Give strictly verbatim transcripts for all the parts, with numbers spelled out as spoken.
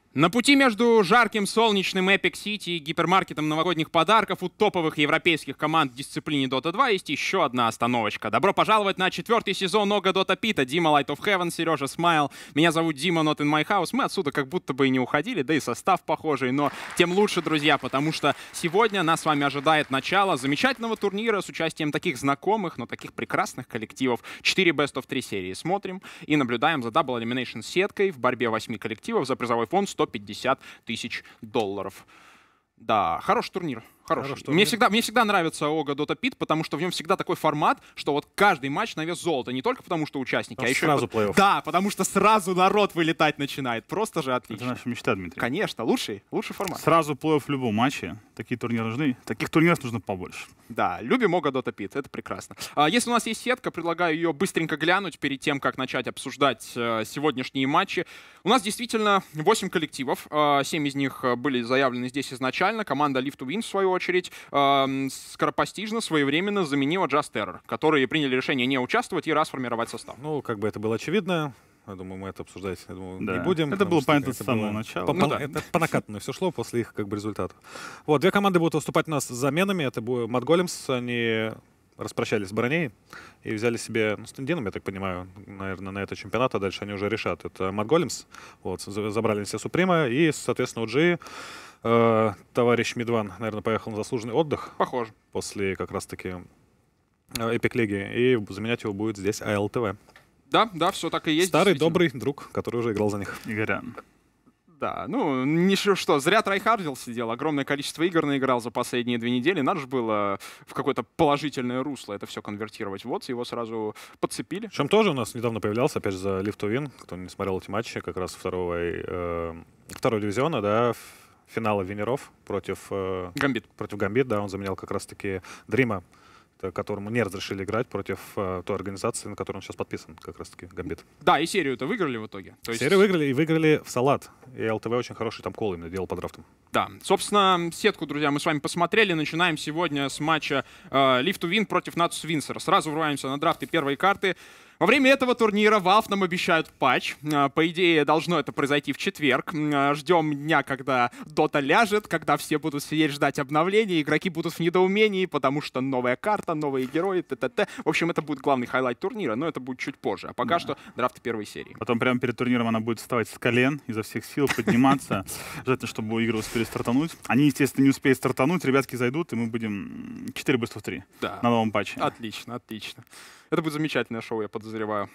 На пути между жарким солнечным Epic City и гипермаркетом новогодних подарков у топовых европейских команд в дисциплине Дота два есть еще одна остановочка. Добро пожаловать на четвертый сезон Ога Дота Пита. Дима Light of Heaven, Сережа Смайл. Меня зовут Дима Not in My House. Мы отсюда как будто бы и не уходили, да и состав похожий, но тем лучше, друзья, потому что сегодня нас с вами ожидает начало замечательного турнира с участием таких знакомых, но таких прекрасных коллективов. Четыре Best of три серии смотрим и наблюдаем за Double Elimination сеткой в борьбе восьми коллективов за призовой фонд сто пятьдесят тысяч долларов. Да, хороший турнир. Хороший. Хороший турнир. Мне всегда, мне всегда нравится Ога Дота Пит, потому что в нем всегда такой формат, что вот каждый матч на вес золота. Не только потому, что участники, а, а еще... Сразу плей-офф. Да, потому что сразу народ вылетать начинает. Просто же отлично. Это наша мечта, Дмитрий. Конечно, лучший, лучший формат. Сразу плей-офф в любом матче. Такие турниры нужны. Таких турниров нужно побольше. Да, любим Ога Дота Пит, это прекрасно. А если у нас есть сетка, предлагаю ее быстренько глянуть перед тем, как начать обсуждать э, сегодняшние матчи. У нас действительно восемь коллективов. Э, семь из них были заявлены здесь изначально. Команда Live to Win, в свою очередь, э, скоропостижно, своевременно заменила Just Terror, которые приняли решение не участвовать и расформировать состав. Ну, как бы это было очевидно. Я думаю, мы это обсуждать я думаю, да. не будем. Это было понятно с самого было... начала. По, ну, по, да. Это по накатанной все шло после их как бы результатов. Вот, две команды будут выступать у нас с заменами. Это будет Mad Golems. Они распрощались с Броней и взяли себе, ну, стендином, я так понимаю, наверное, на этот чемпионат, а дальше они уже решат. Это Mad Golems. Вот, забрали себе Суприма и, соответственно, у джи э, товарищ Мидван, наверное, поехал на заслуженный отдых. Похоже. После как раз-таки Эпик Лиги. И заменять его будет здесь эй эл ти ви. Да, да, все так и есть. Старый добрый друг, который уже играл за них. Игорян. Да, ну, ничего что, зря трайхардил сидел, огромное количество игр наиграл за последние две недели, надо же было в какое-то положительное русло это все конвертировать. Вот, его сразу подцепили. Причем тоже у нас недавно появлялся, опять же, за Live to Win, кто не смотрел эти матчи, как раз второго, э, второго дивизиона, да, финала винеров против... Э, Гамбит. Против Гамбит, да, он заменял как раз-таки Дрима, которому не разрешили играть против uh, той организации, на которой он сейчас подписан, как раз-таки Гамбит. Да, и серию-то выиграли в итоге. То есть... Серию выиграли и выиграли в салат. И эл ти ви очень хороший там кол именно делал по драфтам. Да, собственно, сетку, друзья, мы с вами посмотрели. Начинаем сегодня с матча uh, Live to Win против Natus Windsor. Сразу врываемся на драфты первой карты. Во время этого турнира Valve нам обещают патч. По идее, должно это произойти в четверг. Ждем дня, когда Дота ляжет, когда все будут сидеть ждать обновлений, игроки будут в недоумении, потому что новая карта, новые герои, т.т.т. В общем, это будет главный хайлайт турнира, но это будет чуть позже. А пока да. что драфты первой серии. Потом прямо перед турниром она будет вставать с колен, изо всех сил подниматься. Желательно, чтобы игры успели стартануть. Они, естественно, не успеют стартануть, ребятки зайдут, и мы будем четыре Best of три да. на новом патче. Отлично, отлично. Это будет замечательное шоу, я подозреваю.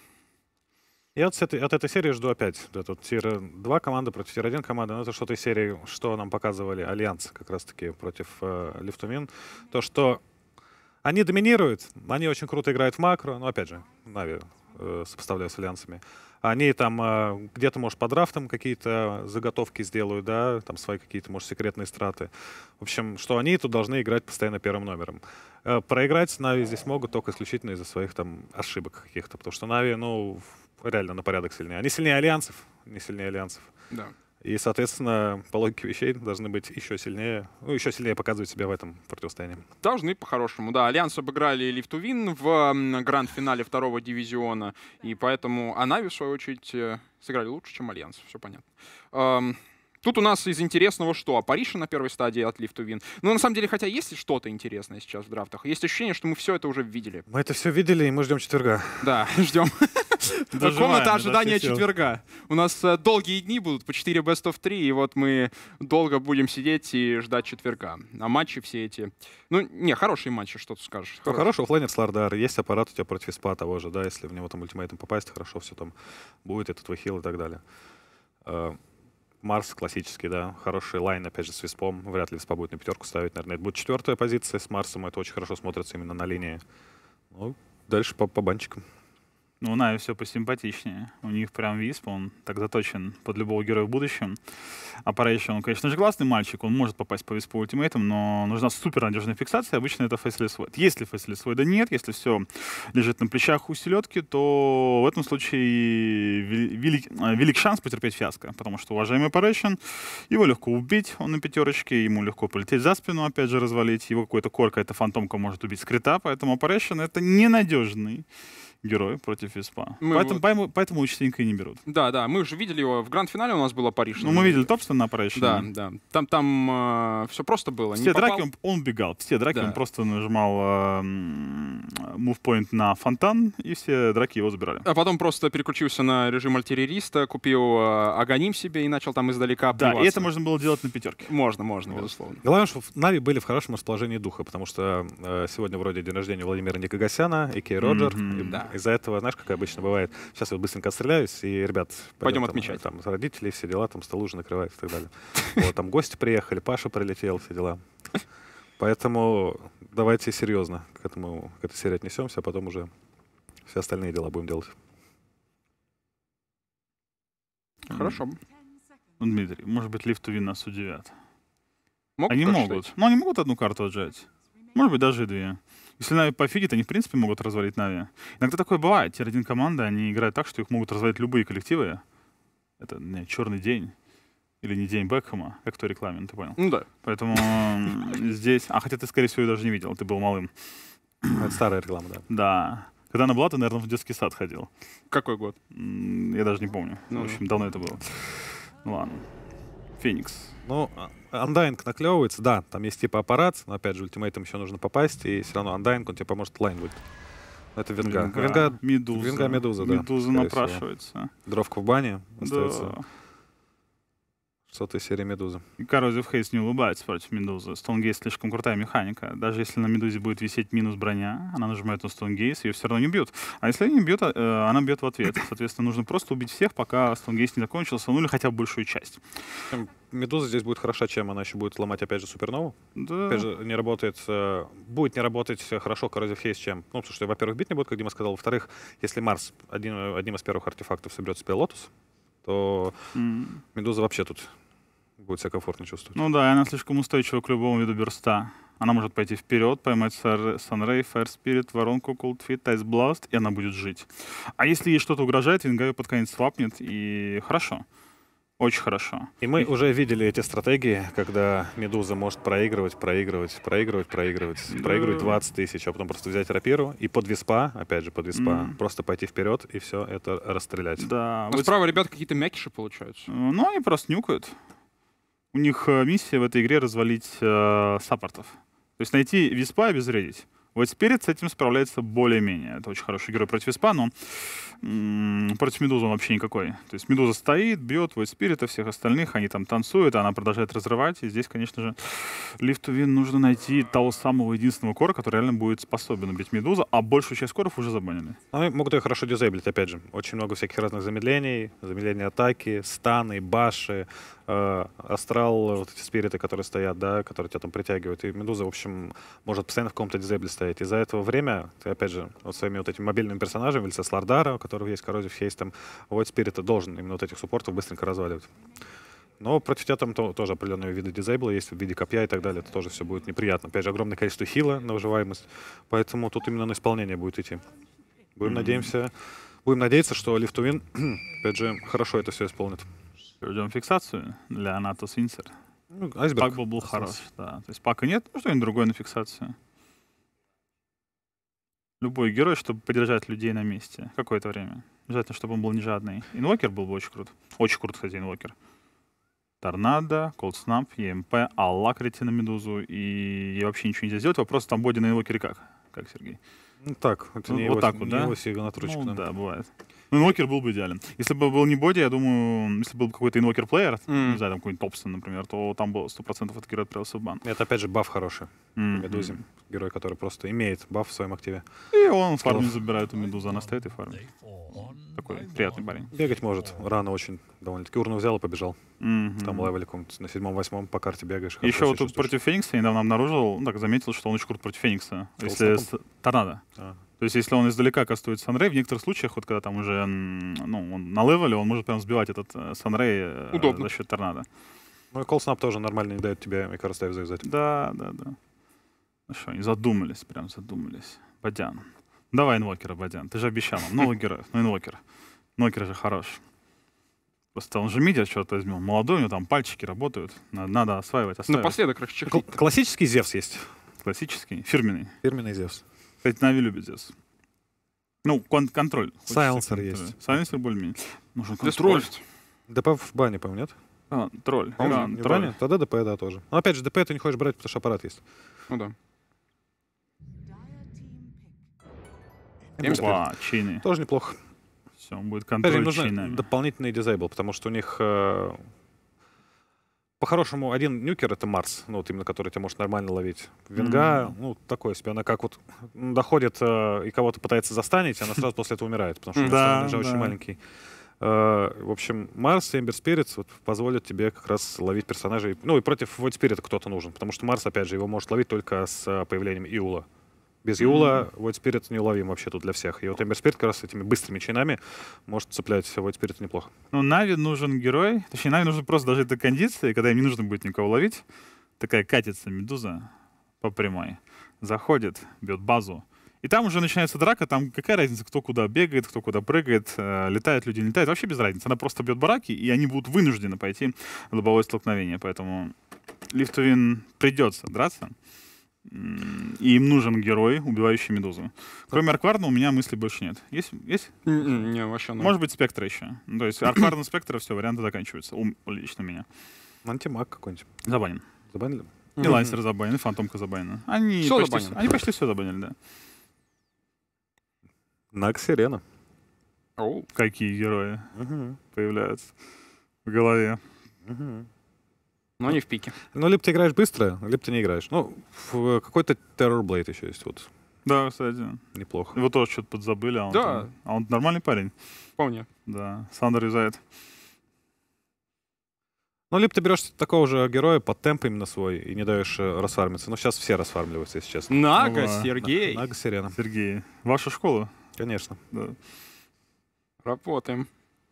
Я от этой, от этой серии жду опять. Это тир два команды против тир один команды. Но это что-то из серии, что нам показывали Альянс как раз-таки против э, Live to Win. То, что они доминируют, они очень круто играют в макро, но опять же, Нави э, сопоставляю с Альянсами. Они там э, где-то, может, по драфтам какие-то заготовки сделают, да, там свои какие-то, может, секретные страты. В общем, что они тут должны играть постоянно первым номером. Э, проиграть Нави здесь могут только исключительно из-за своих там ошибок каких-то, потому что Нави, ну, реально на порядок сильнее. Они сильнее Альянсов, не сильнее Альянсов. Да. И, соответственно, по логике вещей должны быть еще сильнее, ну, еще сильнее показывать себя в этом противостоянии. Должны по-хорошему, да. Альянс обыграли Live to Win в гранд-финале второго дивизиона, и поэтому а Нави, в свою очередь, сыграли лучше, чем Альянс, все понятно. Эм, тут у нас из интересного что? Париша на первой стадии от Live to Win. Ну, на самом деле, хотя есть что-то интересное сейчас в драфтах, есть ощущение, что мы все это уже видели. Мы это все видели, и мы ждем четверга. Да, ждем. Комната ожидания четверга. У нас э, долгие дни будут, по четыре Best of три, и вот мы долго будем сидеть и ждать четверга. А матчи все эти... Ну, не, хорошие матчи, что ты скажешь. Ну, хороший оффлайнер Слардар. Есть аппарат у тебя против СПА того же, да, если в него там ультимейтом попасть, хорошо все там будет, это твой хил и так далее. Uh, Марс классический, да, хороший лайн, опять же, с Виспом. Вряд ли Виспа будет на пятерку ставить, наверное. Это будет четвертая позиция с Марсом, это очень хорошо смотрится именно на линии. Ну, дальше по, по банчикам. Ну, у Нави все посимпатичнее. У них прям Висп, он так заточен под любого героя в будущем. А Парейшн, он, конечно же, классный мальчик, он может попасть по Виспу ультимейтом, но нужна супер надежная фиксация. Обычно это фейслес войд. Если фейслес войда нет, если все лежит на плечах у селедки, то в этом случае велик, велик шанс потерпеть фиаско. Потому что уважаемый Парейшн, его легко убить, он на пятерочке, ему легко полететь за спину, опять же, развалить. Его какой-то кор, какая-то фантомка может убить скрита, поэтому Парейшн — это ненадежный герой против Виспа. Мы Поэтому, вот- поэтому, поэтому его частенько и не берут. Да, да, мы же видели его в гранд-финале, у нас было Париж. Ну, мы видели Топстон на Operation. Да, да. Там, там все просто было. Все Не драки попал- он, он убегал. Все драки Да. он просто нажимал мувпоинт на фонтан, и все драки его забирали. А потом просто переключился на режим альтерьериста, купил э, Аганим себе и начал там издалека Да, и плеваться. это можно было делать на пятерке. Можно, можно, безусловно. Главное, что Нави были в хорошем расположении духа, потому что э, сегодня вроде день рождения Владимира Никогасяна и Кей Роджер. Мгм. И Да. Из-за этого, знаешь, как обычно бывает, сейчас я быстренько отстреляюсь, и, ребят, Пойдем там, отмечать. Там родители, все дела, там стол уже накрывают и так далее. Вот, там гости приехали, Паша прилетел, все дела. Поэтому давайте серьезно к этому, к этой серии отнесемся, а потом уже все остальные дела будем делать. Хорошо. Ну, Дмитрий, может быть, Live to Win нас удивят. Могут Они прочитать? могут. Ну, они могут одну карту отжать. Может быть, даже и две. Если Нави пофигит, они, в принципе, могут развалить Нави. Иногда такое бывает. Тир один команды, они играют так, что их могут развалить любые коллективы. Это не, черный день. Или не день Бекхэма, как в той рекламе, ты понял? Ну да. Поэтому м, здесь... А хотя ты, скорее всего, ее даже не видел, ты был малым. Это старая реклама, да. Да. Когда она была, ты, наверное, в детский сад ходил. Какой год? М, Я даже не помню. Ну, В общем, давно это было. Ну ладно. Феникс. Ну, Undying наклевывается, да, там есть типа аппарат, но опять же, ультимейтом еще нужно попасть, и все равно Undying, он тебе поможет лайн будет. Это Венга. Венга, Медуза. Венга, Медуза, да, Медуза скорее напрашивается. дровка в бане, остается Да. что-то из серии Медузы. И Corrosive Haze не улыбается против Медузы. Стоунгейз слишком крутая механика. Даже если на Медузе будет висеть минус броня, она нажимает на Стоунгейз, ее все равно не бьют. А если не бьют, э, она бьет в ответ. Соответственно, нужно просто убить всех, пока Стоунгейз не закончился, ну или хотя бы большую часть. Причем Медуза здесь будет хороша, чем она еще будет ломать, опять же, супернову. Да. Опять же, не работает, э, будет не работать хорошо Corrosive Haze, чем, ну, потому что, во-первых, бит не будет, как Дима сказал, во-вторых, если Марс один, одним из первых артефактов соберет себе Лотус, то М. Медуза вообще тут будет себя комфортно чувствовать. Ну да, и она слишком устойчива к любому виду берста. Она может пойти вперед, поймать Sunray, Fire Spirit, воронку, Cold Feet, Ice Blast, и она будет жить. А если ей что-то угрожает, Венга её под конец свапнет, и хорошо. Очень хорошо. И мы уже видели эти стратегии, когда Медуза может проигрывать, проигрывать, проигрывать, проигрывать, Да. проигрывать двадцать тысяч, а потом просто взять рапиру и под виспа, опять же под виспа, Мгм. просто пойти вперед и все это расстрелять. Да. А вот справа ребята какие-то мякиши получаются. Э, Ну, они просто нюкают. У них э, миссия в этой игре развалить э, саппортов. То есть найти виспа и обезвредить. Вот Спирит с этим справляется более-менее. Это очень хороший герой против виспа, но м, против Медузы он вообще никакой. То есть Медуза стоит, бьет вот Спирита, всех остальных, они там танцуют, а она продолжает разрывать. И здесь, конечно же, Live to Win нужно найти того самого единственного кора, который реально будет способен убить Медузу, а большую часть коров уже забанили. Они могут ее хорошо дизейблить, опять же. Очень много всяких разных замедлений, замедления атаки, станы, баши, э, астрал, вот эти спириты, которые стоят, да, которые тебя там притягивают. И Медуза, в общем, может постоянно в каком-то дизейбле стоять. И за это время ты, опять же, вот своими вот этими мобильными персонажами, в лице Слардара, у которого есть Corrosive Haze, там, Void Spirit должен именно вот этих суппортов быстренько разваливать. Но против тебя там то- тоже определенные виды дизейбла есть, в виде копья и так далее. Это тоже все будет неприятно. Опять же, огромное количество хила на выживаемость. Поэтому тут именно на исполнение будет идти. Будем Мгм. надеемся, будем надеяться, что Live to Win, опять же, хорошо это все исполнит. Ждем фиксацию для Natus Insert. Ну, айсберг. Пак был, был остался. хорош, да. То есть пака нет, ну что-нибудь другое на фиксацию. Любой герой, чтобы поддержать людей на месте какое-то время. Желательно, чтобы он был не жадный. Инвокер был бы очень крут. Очень крут, кстати, инвокер. Торнадо, Cold Snap, и эм пи, аллакрите на Медузу, и ей вообще ничего нельзя сделать. Вопрос, там боди на инвокере как? Как, Сергей? Ну так, это Ну, не вот его, так вот, не да? его сиганатручка. Ну, да. да, бывает. Ну, инвокер был бы идеален. Если бы был не боди, я думаю, если был бы какой-то инвокер-плеер, Мгм. не знаю, там какой-нибудь Топсон, например, то там было сто процентов этот герой отправился в бан. Это, опять же, баф хороший. Мгм. Медузе. Герой, который просто имеет баф в своем активе. И он фармит Скиллов. забирает у Медузы, она стоит и фармит. Такой приятный парень. Бегать может. Рано очень довольно-таки. Урну взял и побежал. Мгм. Там левеле каком-то на седьмом-восьмом по карте бегаешь. Еще хорошо вот себя тут чувствуешь. против Феникса я недавно обнаружил, ну, так заметил, что он очень крут против Феникса. С Если Колснапом? с торнадо. А. То есть, если он издалека кастует Санрей, в некоторых случаях, вот когда там уже м, ну, он на левеле, он может прям сбивать этот э, Санрей э, Удобно. за счет торнадо. Ну и колснап тоже нормально не дает тебе микростайв завязать. Да, да, да. Ну что, они задумались, прям задумались. Бадян. Давай инвокера, Бадян. Ты же обещал нам. Новый герой. Ну, инвокер. Инвокер же хорош. Просто он же мидия, черт возьми. Он молодой, у него там пальчики работают. Надо, надо осваивать, осваивать. Напоследок Кл- расчехлить. классический Зевс есть. Классический, фирменный. Фирменный Зевс. Кстати, Нави любит Зевс. Ну, кон контроль. Сайленсер есть. Сайленсер более-менее. Нужен контроль. ДП в бане, по-моему, нет? Контроль. А, не в Контроль. бане? Тогда ДП, да, тоже. Но опять же, ДП ты не хочешь брать, потому что аппарат есть. Ну да. Опа, чины. Тоже неплохо. Все, будет Опять же, им контроль нужен чинами. дополнительный дизейбл, потому что у них э, по-хорошему один нюкер — это Марс, ну вот именно который тебя может нормально ловить. Винга, Мгм. ну такое себе, она как вот доходит э, и кого-то пытается застанить, она сразу после этого умирает, потому что у неё Да, стан уже очень да. маленький. Э, в общем, Марс и Эмбер Спиритс вот позволят тебе как раз ловить персонажей. Ну и против Void Spirit кто-то нужен, потому что Марс, опять же, его может ловить только с э, появлением Иула. Без Иула Void Spirit неуловим вообще тут для всех. И вот Эмбер Spirit как раз с этими быстрыми чинами может цеплять Void Spirit неплохо. Ну, Нави нужен герой. Точнее, Нави нужно просто дожить до кондиции, когда им не нужно будет никого ловить. Такая катится медуза по прямой. Заходит, бьет базу. И там уже начинается драка, там какая разница, кто куда бегает, кто куда прыгает, э, летают люди, не летают. Вообще без разницы. Она просто бьет бараки, и они будут вынуждены пойти в лобовое столкновение. Поэтому Лифтовин придется драться. М, И им нужен герой, убивающий медузу. Кроме Аркварна у меня мыслей больше нет. Есть? Есть? М-м, Не, вообще ну. Может быть, Спектра еще. Ну, то есть Аркварна, Спектра, все, варианты заканчиваются. У, лично у меня. Антимаг какой-нибудь. Забанен. Забанили? И Мгм. Лайсер забанен, и Фантомка забанена. Они Всё почти, забанено. они почти все забанили, да. Наг Сирена. Оу. Какие герои Угу. появляются в голове. Угу. Но не в пике. Ну, либо ты играешь быстро, либо ты не играешь. Ну, в- какой-то Terrorblade еще есть, вот, Да, кстати. неплохо. Его тоже что-то подзабыли, а он, Да. там- а он нормальный парень. Вполне. Да, Сандер юзает. Ну, либо ты берешь такого же героя под темп именно свой и не даешь э, расфармиться. Ну, сейчас все расфармливаются, если честно. Нага, Ова. Сергей. Нага Сирена, Сергей, ваша школа? конечно. Да. Работаем.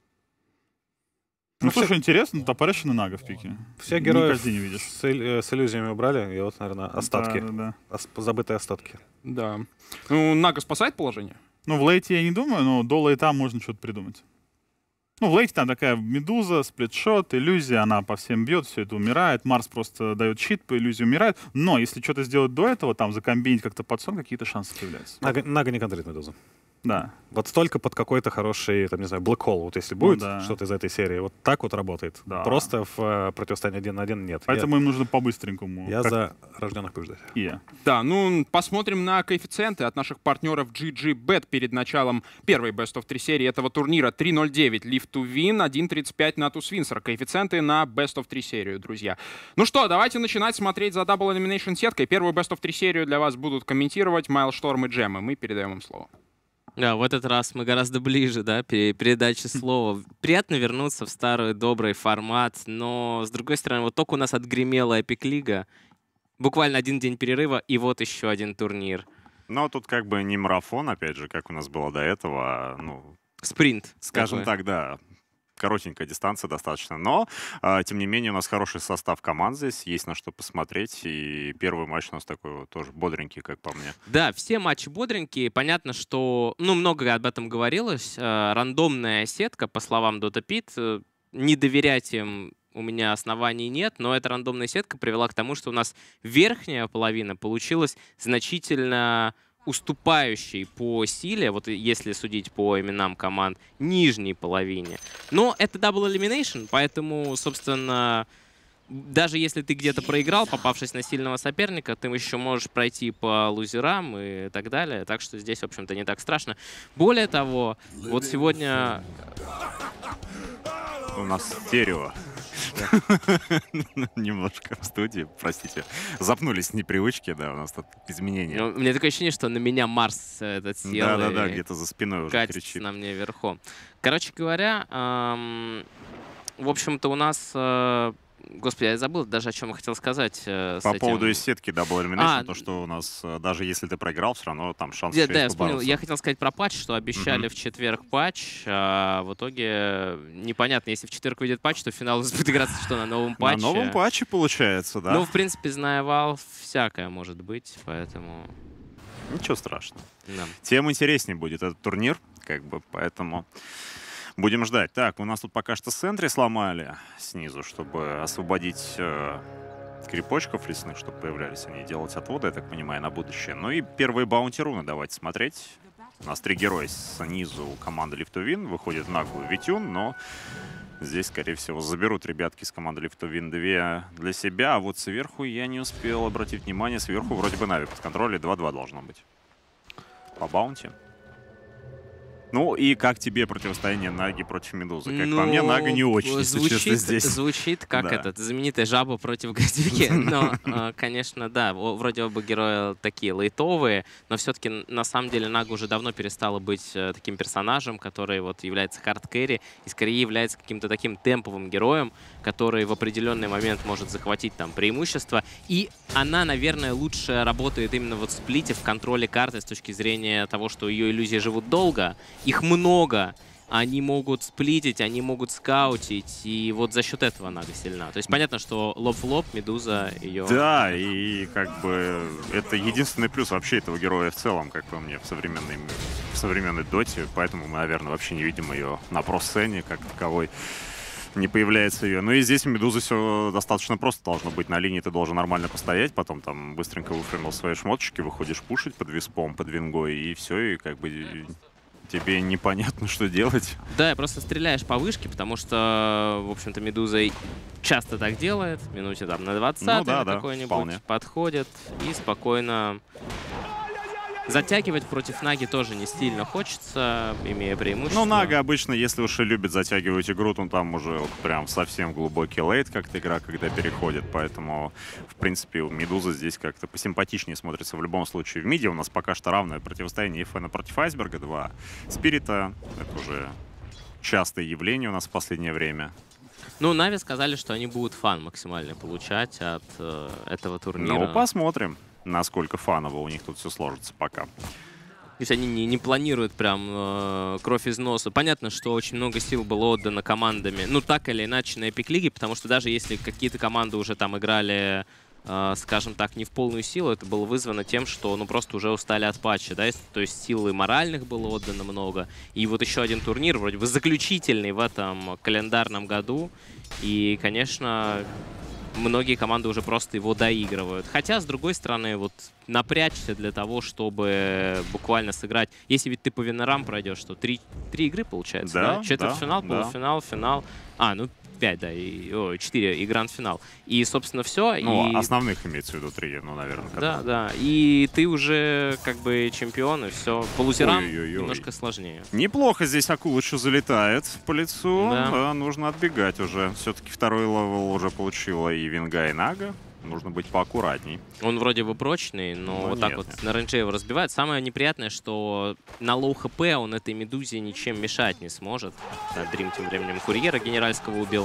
Ну, Ну, слушай, интересно, топорящий нага в пике. Все Не герои каждый не видишь. с, ил- э, с иллюзиями убрали, и вот, наверное, остатки. Да, да, да. Ос- забытые остатки. Да. Ну, Нага спасает положение? Ну, в лейте я не думаю, но до лейта можно что-то придумать. Ну, в лейте там такая медуза, сплитшот, иллюзия, она по всем бьет, все это умирает. Марс просто дает щит, по иллюзии умирает. Но если что-то сделать до этого, там закомбинить как-то под сон, какие-то шансы появляются. Нага, Нага не контрит медузу. Да. Вот столько под какой-то хороший, там, не знаю, Black Hole, вот если будет да. что-то из этой серии, вот так вот работает. Да. Просто в э, противостоянии один на один нет. Поэтому им нужно по-быстренькому. Я, я как за рожденных побеждать. и я. Да, ну, посмотрим на коэффициенты от наших партнеров джи джи Bet перед началом первой Best of три серии этого турнира. три ноль девять Live to Win, один тридцать пять Natus Windsor. Коэффициенты на Best of три серию, друзья. Ну что, давайте начинать смотреть за Double Elimination сеткой. Первую Best of три серию для вас будут комментировать Майлшторм и Джемы. Мы передаем им слово. Да, в этот раз мы гораздо ближе, да, при передаче слова. Приятно вернуться в старый добрый формат, но, с другой стороны, вот только у нас отгремела Epic Лига, буквально один день перерыва, и вот еще один турнир. Но тут как бы не марафон, опять же, как у нас было до этого, а, ну, Спринт. скажем такой. так, да, коротенькая дистанция достаточно. Но, а, тем не менее, у нас хороший состав команд здесь, есть на что посмотреть. И первый матч у нас такой вот тоже бодренький, как по мне. Да, все матчи бодренькие. Понятно, что, ну, много об этом говорилось. Э, рандомная сетка, по словам DotaPit, э, не доверять им у меня оснований нет, но эта рандомная сетка привела к тому, что у нас верхняя половина получилась значительно уступающей по силе, вот если судить по именам команд, нижней половине. Но это Double Elimination, поэтому, собственно, даже если ты где-то проиграл, попавшись на сильного соперника, ты еще можешь пройти по лузерам и так далее. Так что здесь, в общем-то, не так страшно. Более того, вот сегодня... У нас стерео. Немножко в студии, простите. Запнулись с непривычки, да, у нас тут изменения. Ну, у меня такое ощущение, что на меня Марс этот сел Да-да-да, и где-то за спиной уже катится кричит. на мне верхом. Короче говоря, эм, в общем-то, у нас... э, Господи, я забыл даже, о чем я хотел сказать. э, с По этим. поводу из сетки Double Elimination, А, то, что у нас, э, даже если ты проиграл, все равно там шанс Да, еще да, я есть вспомнил. побороться. Я хотел сказать про патч, что обещали Мгм. в четверг патч, а в итоге непонятно, если в четверг выйдет патч, то финал будет играться что, на новом На патче? новом патче получается, да. Ну, в принципе, зная Valve, всякое может быть, поэтому... Ничего страшного. Да. Тем интереснее будет этот турнир, как бы, поэтому будем ждать. Так, у нас тут пока что сентри сломали снизу, чтобы освободить э, крипочков лесных, чтобы появлялись они, делать отводы, я так понимаю, на будущее. Ну и первые баунти-руны давайте смотреть. У нас три героя снизу команды Live to Win. Выходит наглый Витюн, но здесь, скорее всего, заберут ребятки из команды Live to Win две для себя. А вот сверху я не успел обратить внимание. Сверху вроде бы Нави под контролем. два-два должно быть. По баунти. Ну и как тебе противостояние Наги против Медузы? Как ну, по мне, Нага не очень, если звучит, честно, здесь. Звучит как Да. этот знаменитая жаба против гадюки. Но, э, конечно, да, о- вроде оба героя такие лайтовые, но все-таки на самом деле Нага уже давно перестала быть э, таким персонажем, который вот является хардкэри и скорее является каким-то таким темповым героем, который в определенный момент может захватить там преимущество. И она, наверное, лучше работает именно вот в сплите, в контроле карты с точки зрения того, что ее иллюзии живут долго. Их много, они могут сплитить, они могут скаутить, и вот за счет этого Нага сильна. То есть понятно, что лоб в лоб Медуза ее... Да, и как бы это единственный плюс вообще этого героя в целом, как по мне, в современной, в современной доте, поэтому мы, наверное, вообще не видим ее на про-сцене как таковой. Не появляется ее. Ну и здесь у Медузы все достаточно просто должно быть. На линии ты должен нормально постоять, потом там быстренько выфренил свои шмоточки, выходишь пушить под виспом, под вингой, и все, и как бы тебе непонятно, что делать. Да, просто стреляешь по вышке, потому что, в общем-то, Медуза часто так делает. Минуте там на двадцатой Ну да, да, какой-нибудь вполне. подходит и спокойно... Затягивать против Наги тоже не стильно хочется, имея преимущество. Ну, Нага обычно, если уж и любит затягивать игру, то там уже вот прям совсем глубокий лейт как-то игра, когда переходит. Поэтому, в принципе, у Медузы здесь как-то посимпатичнее смотрится в любом случае. В миде у нас пока что равное противостояние Эфена против Айсберга. Два Спирита. Это уже частое явление у нас в последнее время. Ну, Нави сказали, что они будут фан максимально получать от э, этого турнира. Ну, посмотрим, насколько фаново у них тут все сложится пока. То есть они не, не планируют прям э, кровь из носа. Понятно, что очень много сил было отдано командами, ну так или иначе, на Epic League, потому что даже если какие-то команды уже там играли, э, скажем так, не в полную силу, это было вызвано тем, что ну просто уже устали от патча, да, то есть силы моральных было отдано много. И вот еще один турнир, вроде бы заключительный в этом календарном году, и, конечно, многие команды уже просто его доигрывают. Хотя, с другой стороны, вот напрячься для того, чтобы буквально сыграть. Если ведь ты по винорам пройдешь, то три, три игры получается, Да, да? Четвертьфинал, да, полуфинал, финал. А, ну пять, да, и, о, четыре и гранд-финал. И, собственно, все. Ну, и... основных имеется в виду три, ну, наверное. Да, которые... да. И ты уже как бы чемпион, и все. Полузерам Ой-ой-ой. немножко сложнее. Неплохо здесь Акулычу залетает по лицу. Да. Да, нужно отбегать уже. Все-таки второй левел уже получила и Винга, и Нага. Нужно быть поаккуратней. Он вроде бы прочный, но Ну, вот так нет, вот нет. на рейнже его разбивает. Самое неприятное, что на лоу хп он этой Медузе ничем мешать не сможет. Да, Дрим тем временем курьера генеральского убил.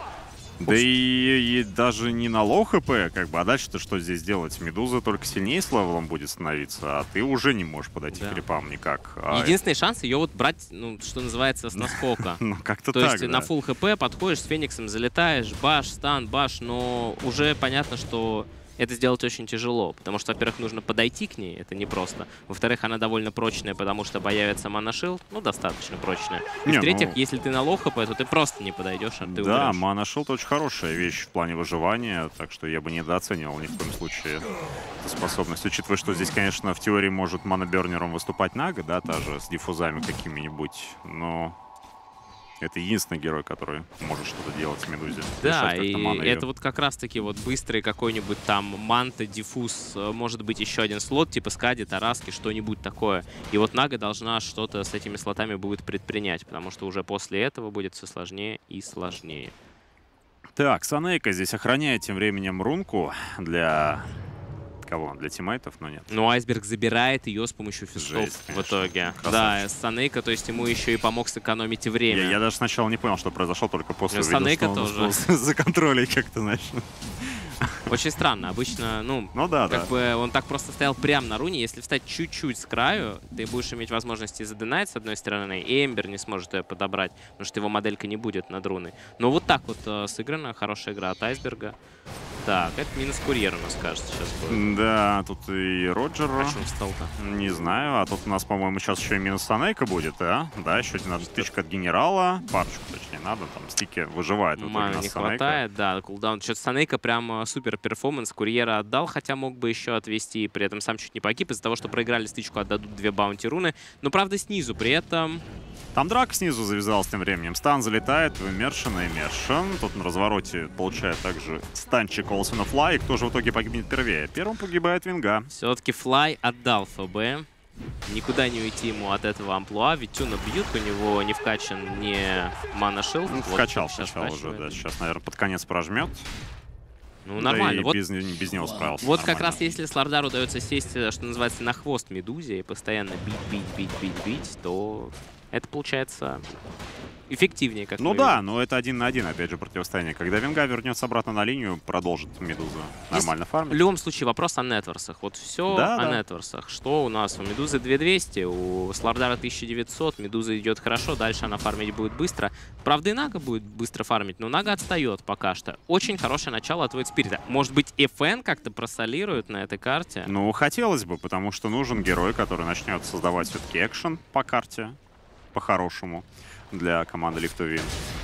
Да и, и даже не на лоу хп, как бы, а дальше-то что здесь делать? Медуза только сильнее с левелом будет становиться, а ты уже не можешь подойти Да. к крипам никак. А, Единственный шанс ее вот брать, ну, что называется, с наскока. Ну, как-то То так, есть да. на фулл хп подходишь с Фениксом, залетаешь, баш, стан, баш, но уже понятно, что это сделать очень тяжело, потому что, во-первых, нужно подойти к ней, это непросто. Во-вторых, она довольно прочная, потому что появится mana-шилд, ну, достаточно прочная. И Не, в-третьих, ну- если ты на лоу хп, то ты просто не подойдешь, а ты Да, умрешь. Mana Shield очень хорошая вещь в плане выживания, так что я бы недооценивал ни в коем случае эту способность. Учитывая, что здесь, конечно, в теории может манабернером выступать Нага, да, та же с диффузами какими-нибудь, но это единственный герой, который может что-то делать в Медузе. Да, Решать и как-то ману её. это вот как раз-таки вот быстрый какой-нибудь там манта, диффуз, э, может быть еще один слот, типа Скади, Тараски, что-нибудь такое. И вот Нага должна что-то с этими слотами будет предпринять, потому что уже после этого будет все сложнее и сложнее. Так, Санейка здесь охраняет тем временем рунку для... Кого? Для тиммейтов, но нет. Но Айсберг забирает ее с помощью фистов Жесть, в конечно. итоге. Красавчик. Да, Санейка, то есть ему еще и помог сэкономить время. Я, я даже сначала не понял, что произошло, только после Ну, увидел, Санейка что он тоже. успел за контролей как-то, знаешь. Очень странно. Обычно, ну, Ну да, как да. бы он так просто стоял прямо на руне. Если встать чуть-чуть с краю, ты будешь иметь возможность и заденать с одной стороны, и Эмбер не сможет ее подобрать, потому что его моделька не будет над руной. Но вот так вот э, сыграна, хорошая игра от Айсберга. Так, это минус курьер у нас, кажется, сейчас будет. Да, тут и Роджер. А что он встал-то? Не знаю, а тут у нас, по-моему, сейчас еще и минус Санейка будет, а? Да, еще одна тычка от генерала. Парочку, точнее, надо, там стики выживает. Маны не хватает, да, кулдаун. Что-то Санейка прям супер перформанс. Курьера отдал, хотя мог бы еще отвести, при этом сам чуть не погиб. Из-за того, что проиграли стычку, отдадут две баунти руны. Но, правда, снизу при этом... Там драка снизу завязалась тем временем. Стан залетает в Иммершн и Иммершн. Тут на развороте получает также станчик Олсена Флай. И кто же в итоге погибнет первее? Первым погибает Винга. Все-таки Флай отдал ФБ. Никуда не уйти ему от этого амплуа. Витюна бьют, у него не вкачан ни мана шилд. Ну, вот вкачал сейчас сначала уже, да. Сейчас, наверное, под конец прожмет. Ну, нормально. Да и вот, без, без него справился. Вот нормально. как раз если Слардару удается сесть, что называется, на хвост Медузе и постоянно бить, бить, бить, бить, бить, то это получается эффективнее, как Ну мы да, видим. но это один на один, опять же, противостояние. Когда Винга вернется обратно на линию, продолжит Медуза нормально В фармить. любом случае вопрос о нетворсах. Вот все Да, о да. нетворсах. Что у нас? У Медузы две тысячи двести, у Слардара тысяча девятьсот, Медуза идет хорошо, дальше она фармить будет быстро. Правда, и Нага будет быстро фармить, но Нага отстает пока что. Очень хорошее начало от Void Spirit. Может быть, эф эн как-то просолирует на этой карте? Ну, хотелось бы, потому что нужен герой, который начнет создавать все-таки экшен по карте, по-хорошему, для команды Live to Win.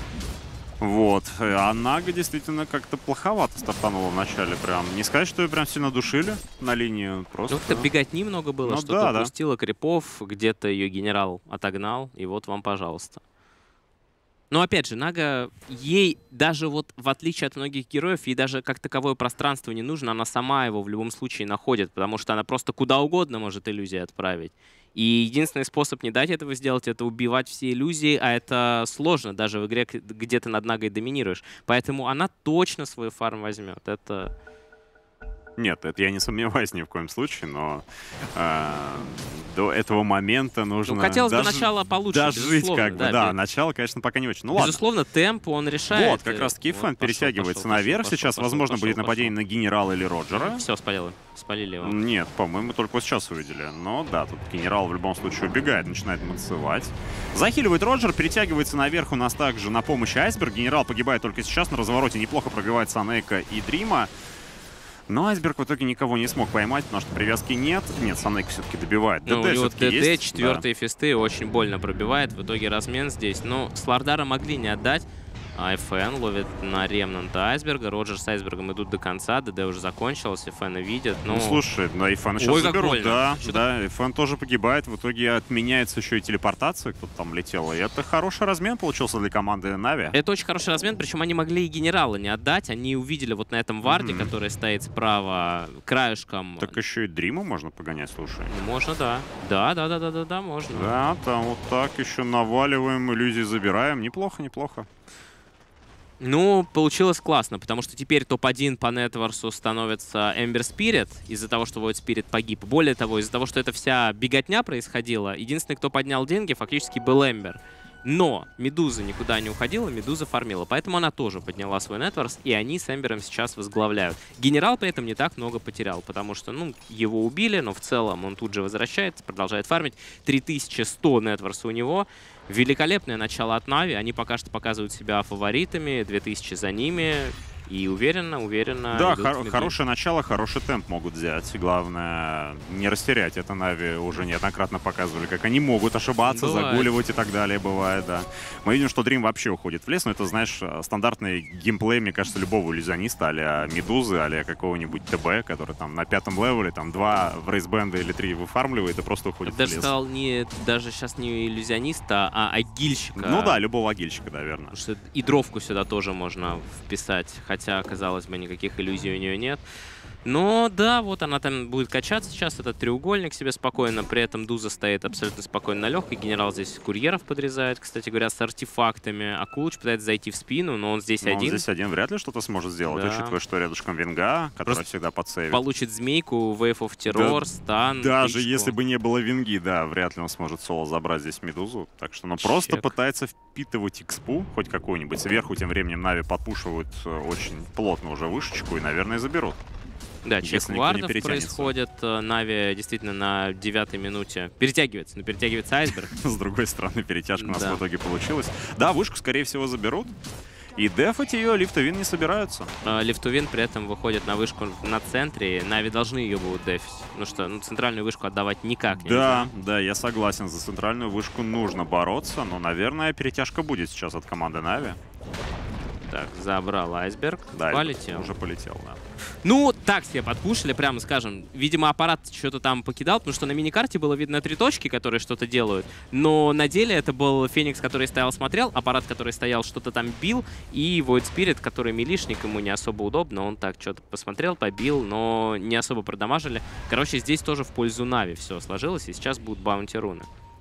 Вот. А Нага действительно как-то плоховато стартанула в начале. Прям. Не сказать, что ее прям сильно душили на линию. Просто... Ну, как-то бегать немного было, Ну, что-то да, да. пустила крипов, где-то ее генерал отогнал, и вот вам, пожалуйста. Но опять же, Нага, ей даже вот в отличие от многих героев, ей даже как таковое пространство не нужно, она сама его в любом случае находит, потому что она просто куда угодно может иллюзии отправить. И единственный способ не дать этого сделать, это убивать все иллюзии, а это сложно даже в игре, где ты над Нагой доминируешь. Поэтому она точно свой фарм возьмет. Это... Нет, это я не сомневаюсь ни в коем случае, но э, до этого момента нужно Ну, хотелось бы дож- начало получше, дожить, безусловно, как бы, да, да, без- начало, конечно, пока не очень. Ну ладно. Безусловно, темп он решает. Вот, как раз таки Вот, Фэн пошел, перетягивается пошел, наверх. пошел, Сейчас, пошел, возможно, пошел, будет пошел. нападение на генерала или Роджера. Все, спалили. Спалили его. Нет, по-моему, только вот сейчас увидели. Но да, тут генерал в любом случае убегает, начинает мансовать. Захиливает Роджер, перетягивается наверх. У нас также на помощь Айсберг. Генерал погибает только сейчас на развороте. Неплохо пробивает Санейка и Дрима. Но Айсберг в итоге никого не смог поймать, потому что привязки нет. Нет, Санейка все-таки добивает. Ну, ДД и вот все-таки ДД, есть. четвертые фисты, очень больно пробивает. В итоге размен здесь. Ну, Слардара могли не отдать. А эф эн ловит на ремнанта Айсберга. Роджер с Айсбергом идут до конца. ДД уже закончилось, эф эн видят. Ну, Ну, слушай, на эф эн сейчас Ой, как заберут, больно. да, Чё-то- да, эф эн тоже погибает, в итоге отменяется еще и телепортация, кто-то там летел, и это хороший размен получился для команды Нави. это очень хороший размен, причем они могли и генерала не отдать. Они увидели вот на этом варде, Мгм. который стоит справа, краешком. Так еще и Дриму можно погонять, слушай. Ну, можно, да. Да, да, да, да, да, да, можно. Да, там вот так еще наваливаем, иллюзии забираем, неплохо, неплохо. Ну, получилось классно, потому что теперь топ один по Нетворсу становится Эмбер Спирит из-за того, что Void Spirit погиб. Более того, из-за того, что это вся беготня происходила, единственный, кто поднял деньги, фактически был Эмбер. Но Медуза никуда не уходила, Медуза фармила. Поэтому она тоже подняла свой Нетворс, и они с Эмбером сейчас возглавляют. Генерал при этом не так много потерял, потому что, ну, его убили, но в целом он тут же возвращается, продолжает фармить. три тысячи сто Нетворса у него. Великолепное начало от Нави. Они пока что показывают себя фаворитами, две тысячи за ними. И уверенно, уверенно Да, идут хор- в меду. хорошее начало, хороший темп могут взять. И главное, не растерять. Это Нави уже неоднократно показывали, как они могут ошибаться, Бывает. загуливать и так далее. Бывает, да. Мы видим, что Дрим вообще уходит в лес, но это, знаешь, стандартный геймплей, мне кажется, любого иллюзиониста, а-ля Медузы, а-ля какого-нибудь ТБ, который там на пятом левеле, там два в рейсбенда или три выфармливает и просто уходит Даже в лес. стал не, даже сейчас не иллюзиониста, а агильщика. Ну да, любого агильщика, наверное. Потому что и дровку сюда тоже можно вписать, хотя, казалось бы, никаких иллюзий у нее нет. Но да, вот она там будет качаться сейчас, этот треугольник себе спокойно, при этом Дуза стоит абсолютно спокойно на легкой, генерал здесь курьеров подрезает, кстати говоря, с артефактами, а Кулыч пытается зайти в спину, но он здесь Но он один. здесь один вряд ли что-то сможет сделать, Да. учитывая, что рядышком Винга, который Просто всегда подсейвит. Получит змейку, Wave of Terror, Да, стан, Даже тычку. если бы не было Винги, да, вряд ли он сможет соло забрать здесь Медузу. Так что, ну, просто Чек. пытается впитывать экспу, хоть какую-нибудь. Сверху тем временем Нави подпушивают э, очень плотно уже вышечку и, наверное, заберут. Да, если чек никто не вардов перетянется. происходит. э, Нави действительно на девятой минуте перетягивается, но перетягивается Айсберг. С другой стороны, перетяжка у нас Да. в итоге получилась. Да, вышку, скорее всего, заберут. И дефать ее Лифтовин не собираются. Лифтовин при этом выходит на вышку на центре. Нави должны ее будут дефить. Ну что, ну, центральную вышку отдавать никак нельзя. Да, да, я согласен. За центральную вышку нужно бороться. Но, наверное, перетяжка будет сейчас от команды Нави. Так, забрал Айсберг. Да, полетел. Уже полетел, да. Ну, так себе подпушили, прямо скажем. Видимо, аппарат что-то там покидал, потому что на миникарте было видно три точки, которые что-то делают. Но на деле это был Феникс, который стоял, смотрел, аппарат, который стоял, что-то там бил, и Void Spirit, который милишник, ему не особо удобно. Он так что-то посмотрел, побил, но не особо продамажили. Короче, здесь тоже в пользу Нави все сложилось, и сейчас будут баунти руны.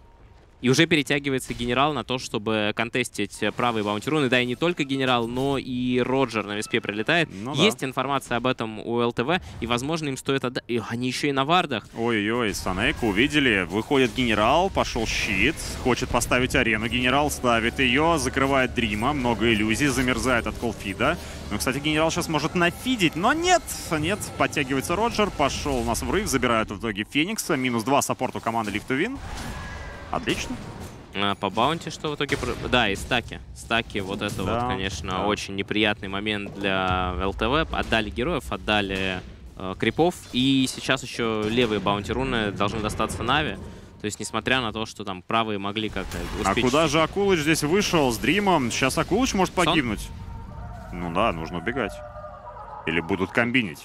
И уже перетягивается генерал на то, чтобы контестить правые баунти-руны. Да, и не только генерал, но и Роджер на виспе прилетает. Ну, Есть да. информация об этом у эл тэ вэ, и, возможно, им стоит отдать. И они еще и на вардах. Ой-ой, Санейку увидели. Выходит генерал, пошел щит. Хочет поставить арену. Генерал ставит ее, закрывает Дрима. Много иллюзий, замерзает от колфида. Ну, кстати, генерал сейчас может нафидить, но нет. Нет, подтягивается Роджер. Пошел у нас врыв, забирают в итоге Феникса. Минус два саппорту команды Лифтовин. Отлично. А по баунти что в итоге? Да, и стаки. Стаки, вот это да, вот, конечно, да. очень неприятный момент для эл тэ вэ. Отдали героев, отдали э, крипов. И сейчас еще левые баунти-руны должны достаться Нави. То есть, несмотря на то, что там правые могли как-то успеть... А куда же Акулыч здесь вышел с Дримом? Сейчас Акулыч может погибнуть. Сон? Ну да, нужно убегать. Или будут комбинить.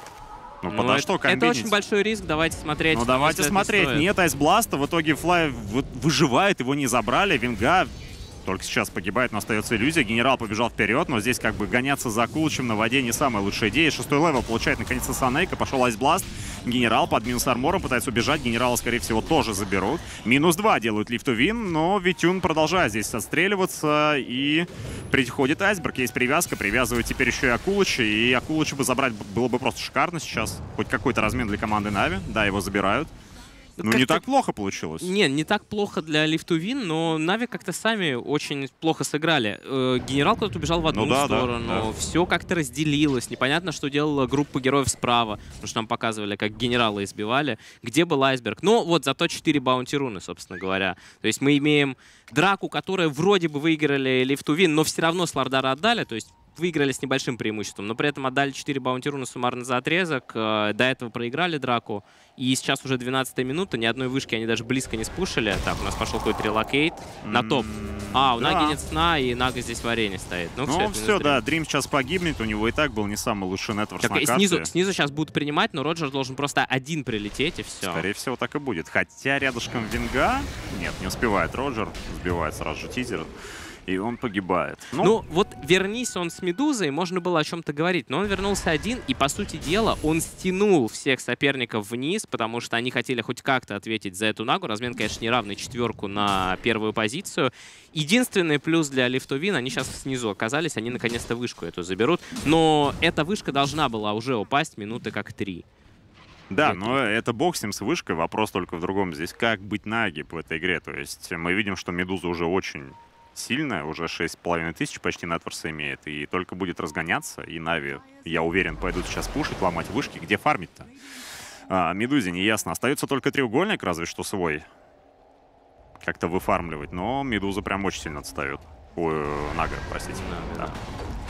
Ну, Ну, подо это, что это комбинить? очень большой риск, давайте смотреть. Ну, давайте смотреть. Нет Айсбласта, в итоге Флай выживает, его не забрали. Винга только сейчас погибает, но остается иллюзия. Генерал побежал вперед, но здесь как бы гоняться за Акулычем на воде не самая лучшая идея. Шестой левел получает наконец-то Санейка, пошел Айсбласт. Генерал под минус армором пытается убежать. Генерала, скорее всего, тоже заберут. Минус два делают Лифтовин, но Витюн продолжает здесь отстреливаться. И приходит Айсберг. Есть привязка. Привязывают теперь еще и Акулыча. И Акулыча бы забрать было бы просто шикарно сейчас. Хоть какой-то размен для команды Нави. Да, его забирают. Ну, не так плохо получилось. Не, не так плохо для Лифтовин, но Нави как-то сами очень плохо сыграли. Э, генерал куда-то убежал в одну ну, да, сторону, да, да. все как-то разделилось. Непонятно, что делала группа героев справа, потому что нам показывали, как генерала избивали. Где был Айсберг? Ну, вот зато четыре баунти-руны, собственно говоря. То есть мы имеем драку, которая вроде бы выиграли Лифтовин, но все равно Слардара отдали, то есть выиграли с небольшим преимуществом, но при этом отдали четыре баунти-руна суммарно за отрезок. До этого проиграли драку. И сейчас уже двенадцатая минута, ни одной вышки они даже близко не спушили. Так, у нас пошел какой-то релокейт на топ. А, у Наги да. нет сна, и Нага здесь в арене стоит. Ну, Ну, все, все, да, Дрим сейчас погибнет, у него и так был не самый лучший нетворс так, на и карте. снизу, снизу сейчас будут принимать, но Роджер должен просто один прилететь, и все. Скорее всего, так и будет. Хотя рядышком Винга... Нет, не успевает Роджер, сбивает сразу же тизер. И он погибает. Ну, Ну, вот вернись он с Медузой, можно было о чем-то говорить. Но он вернулся один, и, по сути дела, он стянул всех соперников вниз, потому что они хотели хоть как-то ответить за эту Нагу. Размен, конечно, неравный, четверку на первую позицию. Единственный плюс для Лифтовин, они сейчас снизу оказались, они наконец-то вышку эту заберут. Но эта вышка должна была уже упасть минуты как три. да, но это бог с ним, с вышкой. Вопрос только в другом. Здесь как быть Наги в этой игре? То есть мы видим, что Медуза уже очень... сильная, уже шесть с половиной тысяч почти нетворса имеет, и только будет разгоняться, и Нави, я уверен, пойдут сейчас пушить, ломать вышки. Где фармить-то? А, Медузе не ясно. Остается только треугольник, разве что свой. Как-то выфармливать, но Медуза прям очень сильно отстает. Ой, Нага, простите. Да, Да.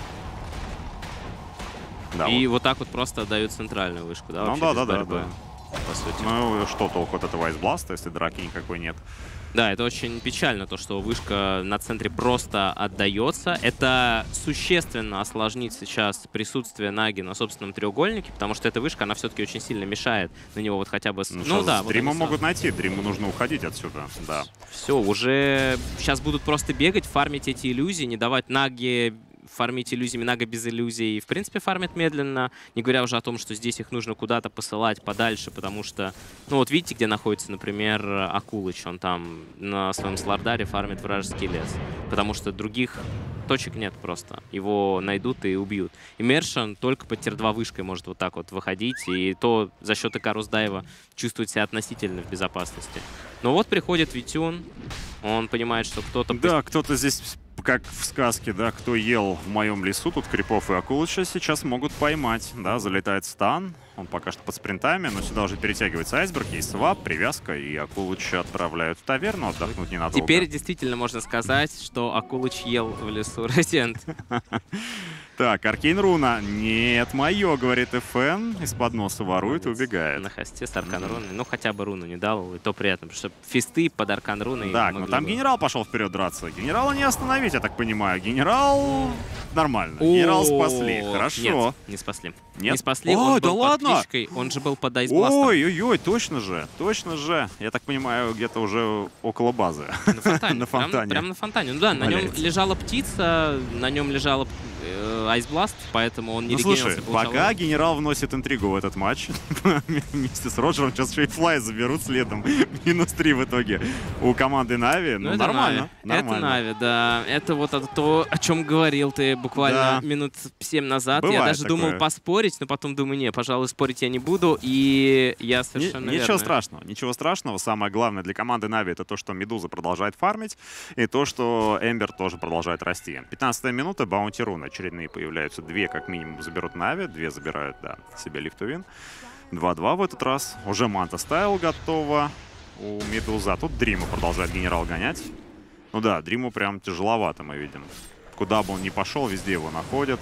Да, И вот. вот так вот просто отдают центральную вышку, да? Ну вообще да, без да, да, борьбы, да. по сути. Ну что толку от этого Айсбласта, если драки никакой нет? Да, это очень печально, то, что вышка на центре просто отдается. Это существенно осложнит сейчас присутствие Наги на собственном треугольнике, потому что эта вышка, она все-таки очень сильно мешает на него вот хотя бы... С... Ну, ну да, с вот Дримом они могут найти, Дриму нужно уходить отсюда, да. Все, уже сейчас будут просто бегать, фармить эти иллюзии, не давать Наге фармить иллюзиями. Нага без иллюзий и, в принципе, фармит медленно, не говоря уже о том, что здесь их нужно куда-то посылать подальше, потому что, ну вот видите, где находится, например, Акулыч, он там на своем Слардаре фармит вражеский лес, потому что других точек нет просто. Его найдут и убьют. И Мершан только под тир два вышкой может вот так вот выходить, и то за счет Икарус Дайва чувствует себя относительно в безопасности. Но вот приходит Витюн, он понимает, что кто-то... Да, кто-то здесь как в сказке, да, кто ел в моем лесу, тут Крипов и Акулыча сейчас могут поймать, да, залетает стан, он пока что под спринтами, но сюда уже перетягивается айсберг, есть свап, привязка, и Акулыча отправляют в таверну, отдохнуть ненадолго. Теперь действительно можно сказать, что Акулыч ел в лесу Резидент. Так, Аркейн Руна. Нет, мое, говорит эф эн. Из-под носа ворует и убегает. На хосте с Аркан Руной. Ну, хотя бы руну не дал, и то приятно, потому что фисты под Аркан Руной... Так, ну там генерал пошел вперед драться. Генерала не остановить, я так понимаю. Генерал нормально. Генерал спасли. Хорошо. Нет, не спасли. Нет? Не спасли, Ой, он да был под ладно? птичкой, он же был под айсбластом. Ой-ой-ой, точно же, точно же. Я так понимаю, где-то уже около базы. На фонтане. На Прям, фонтане. прям на фонтане. Ну да, на нем Валяется. лежала птица, на нем лежала э, айсбласт, поэтому он не Ну регенился. слушай, получал пока урон. генерал вносит интригу в этот матч, вместе с Роджером сейчас еще и флай заберут следом. Минус три в итоге у команды Нави. Ну, это нормально. Нави. Это нормально. Нави, да. Это вот это то, о чем говорил ты буквально Да. минут семь назад. Бывает я даже такое. думал поспорить, но потом думаю, не, пожалуй, спорить я не буду. И я Ни- совершенно Ничего верно. страшного, ничего страшного. Самое главное для команды Нави это то, что Медуза продолжает фармить, и то, что Эмбер тоже продолжает расти. пятнадцатая минута, баунти руны очередные появляются. Две как минимум заберут Нави, две забирают, да, себе лифтовин. два-два в этот раз. Уже Манта Стайл готова у Медуза. А тут Дриму продолжает генерал гонять. Ну да, Дриму прям тяжеловато мы видим. Куда бы он ни пошел, везде его находят.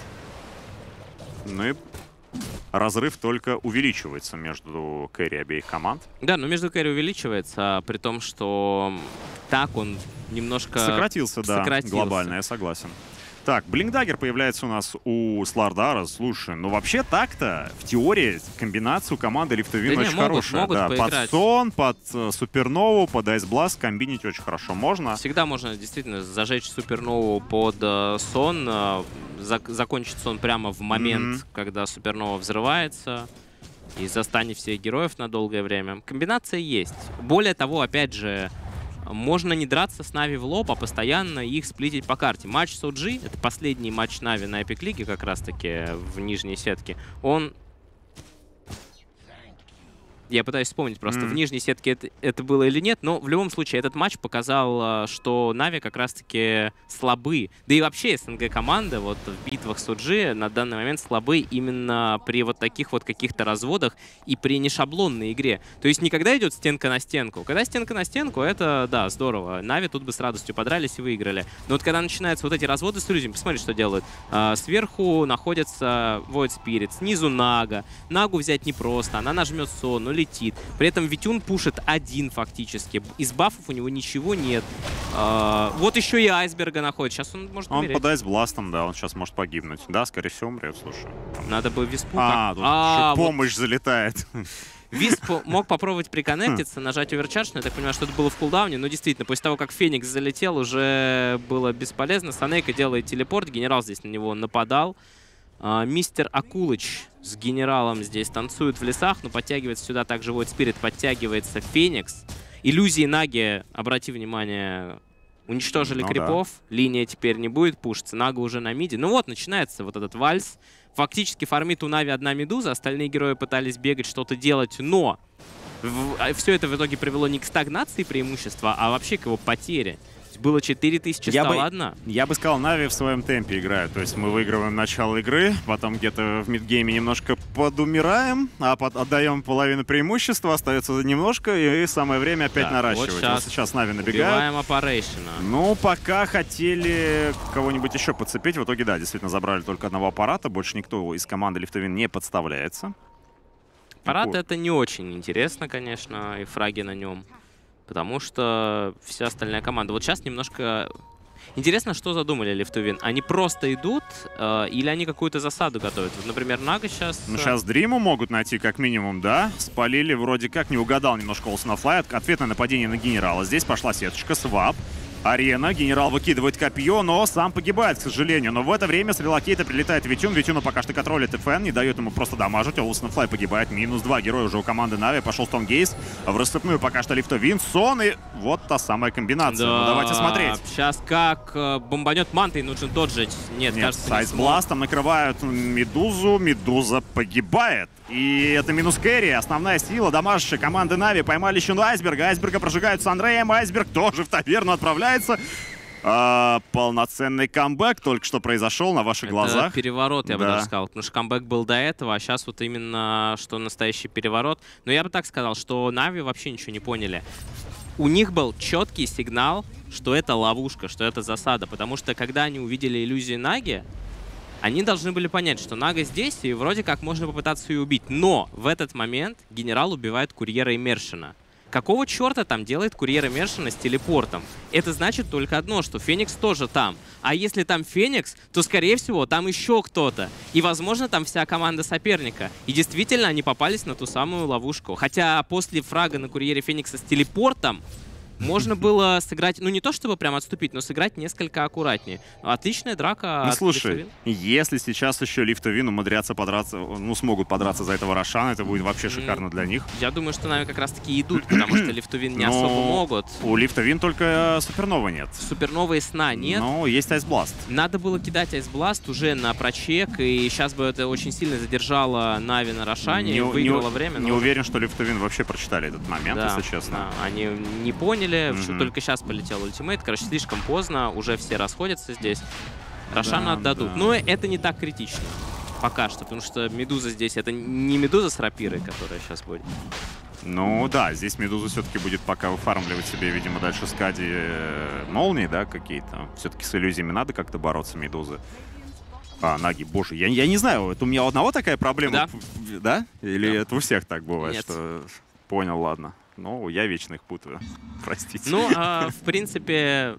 Ну и разрыв только увеличивается между кэрри обеих команд. Да, но между кэрри увеличивается, при том, что так он немножко Сократился, да, сократился. глобально, я согласен. Так, Блинкдаггер появляется у нас у Слардара. Слушай, ну вообще так-то, в теории, комбинацию команды Лифтовин Да не, очень могут, хорошая. могут да, под поиграть. Сон, под э, Супернову, под Айсбласт комбинить очень хорошо можно. Всегда можно действительно зажечь супернову под э, сон, э, зак- закончить сон прямо в момент, Мгм. когда супернова взрывается, и застанет всех героев на долгое время. Комбинация есть. Более того, опять же, можно не драться с Нави в лоб, а постоянно их сплитить по карте. Матч с о джи, это последний матч Нави на Epic League, как раз-таки в нижней сетке, он... Я пытаюсь вспомнить просто, Мгм. в нижней сетке это, это было или нет, но в любом случае этот матч показал, а, что Нави как раз-таки слабы. Да и вообще СНГ команды вот в битвах с о джи на данный момент слабы именно при вот таких вот каких-то разводах и при нешаблонной игре. То есть никогда идет стенка на стенку. Когда стенка на стенку, это, да, здорово. Нави тут бы с радостью подрались и выиграли. Но вот когда начинаются вот эти разводы с иллюзиями, посмотри, что делают. А, сверху находится Void Spirit, снизу Нага. Нагу взять непросто, она нажмет сон, но летит. При этом Витюн пушит один фактически. Из бафов у него ничего нет. А, вот еще и Айсберга находит. Сейчас он может Он умереть. под Айсбластом, да, он сейчас может погибнуть. Да, скорее всего умрет, слушай. Там- Надо бы Виспу... А, как- тут А, еще вот помощь залетает. Висп мог попробовать приконнектиться, нажать оверчардж, но я так понимаю, что это было в кулдауне. Но действительно, после того, как Феникс залетел, уже было бесполезно. Санейка делает телепорт, генерал здесь на него нападал. А, мистер Акулыч с генералом здесь танцует в лесах, но подтягивается сюда также Void Spirit, подтягивается Феникс. Иллюзии Наги, обрати внимание, уничтожили Ну да. крипов. Линия теперь не будет пушиться, Нага уже на миде. Ну вот, начинается вот этот вальс. Фактически фармит у Нави одна медуза, остальные герои пытались бегать, что-то делать, но все это в итоге привело не к стагнации преимущества, а вообще к его потере. То есть было четыре тысячи, Я стало бы- одна. Я бы сказал, Нави в своем темпе играют. То есть мы выигрываем начало игры, потом где-то в мидгейме немножко подумираем, а под- отдаем половину преимущества, остается немножко, и самое время опять Да, наращивать. вот Вот щас сейчас Нави набегают. Убиваем Аппарейшена. Ну, пока хотели кого-нибудь еще подцепить, в итоге, да, действительно забрали только одного аппарата, больше никто из команды Лифтовин не подставляется. Аппарат Такой- это не очень интересно, конечно, и фраги на нем. Потому что вся остальная команда. Вот сейчас немножко... Интересно, что задумали Лифтовин. Они просто идут э, или они какую-то засаду готовят? Вот, например, Нага сейчас... Ну, сейчас Дриму могут найти как минимум, да. Спалили вроде как, не угадал немножко Олсона Флай. Ответное нападение на генерала. Здесь пошла сеточка, свап. Арена, генерал выкидывает копье, но сам погибает, к сожалению. Но в это время с релокейта прилетает Витюн. Витюну пока что контролит эф эн, не дает ему просто дамажить. Олсен Флай погибает. Минус два героя уже у команды Нави. Пошел Стонгейс. В рассыпную пока что Лифтовин. Сон и вот та самая комбинация. Ну, давайте смотреть. Сейчас как э, бомбанет мантой, нужно доджить. Нет, Нет, кажется, с не Айсбластом накрывают Медузу. Медуза погибает. И это минус кэрри. Основная сила дамажащая команды Нави. Поймали еще на Айсберга. Айсберга прожигают с Андреем. Айсберг тоже в таверну отправляется. А, полноценный камбэк только что произошел на ваших Это глазах. переворот, я бы Да. даже сказал. Потому что камбэк был до этого, а сейчас вот именно что настоящий переворот. Но я бы так сказал, что Нави вообще ничего не поняли. У них был четкий сигнал, что это ловушка, что это засада. Потому что когда они увидели иллюзию Наги, они должны были понять, что Нага здесь, и вроде как можно попытаться ее убить. Но в этот момент генерал убивает курьера Иммершена. Какого черта там делает курьер Иммершена с телепортом? Это значит только одно, что Феникс тоже там. А если там Феникс, то, скорее всего, там еще кто-то. И, возможно, там вся команда соперника. И действительно, они попались на ту самую ловушку. Хотя после фрага на курьере Феникса с телепортом можно было сыграть, ну не то чтобы прям отступить, но сыграть несколько аккуратнее. Отличная драка. Ну от слушай, Лифтовин. если сейчас еще Лифтовин умудрятся подраться, ну смогут подраться за этого Рошана, это будет вообще шикарно для них. Я думаю, что нами как раз-таки идут, потому что Лифтовин не Но особо могут. У Лифтовин только Супернова нет. Суперновой сна нет. Но есть Айсбласт. Надо было кидать Айсбласт уже на прочек, и сейчас бы это очень сильно задержало Нави на Рошане, Не, выиграло не- время. не но- уверен, что Лифтовин вообще прочитали этот момент, Да, если честно. да, они не поняли, что Мгм. только сейчас полетел ультимейт. Короче, слишком поздно, уже все расходятся здесь. Рошана Да, отдадут. да. Но это не так критично. Пока что, потому что Медуза здесь, это не Медуза с рапирой, которая сейчас будет. Ну да, здесь Медуза все-таки будет пока выфармливать себе, видимо, дальше скади э, молнии, да, какие-то. Все-таки с иллюзиями надо как-то бороться, Медузы. А, Наги, боже, я, я не знаю, это у меня у одного такая проблема? Да. Да? Или Да. это у всех так бывает? Нет. Что... Понял, ладно. Ну, я вечно их путаю. Простите. Ну, а, в принципе,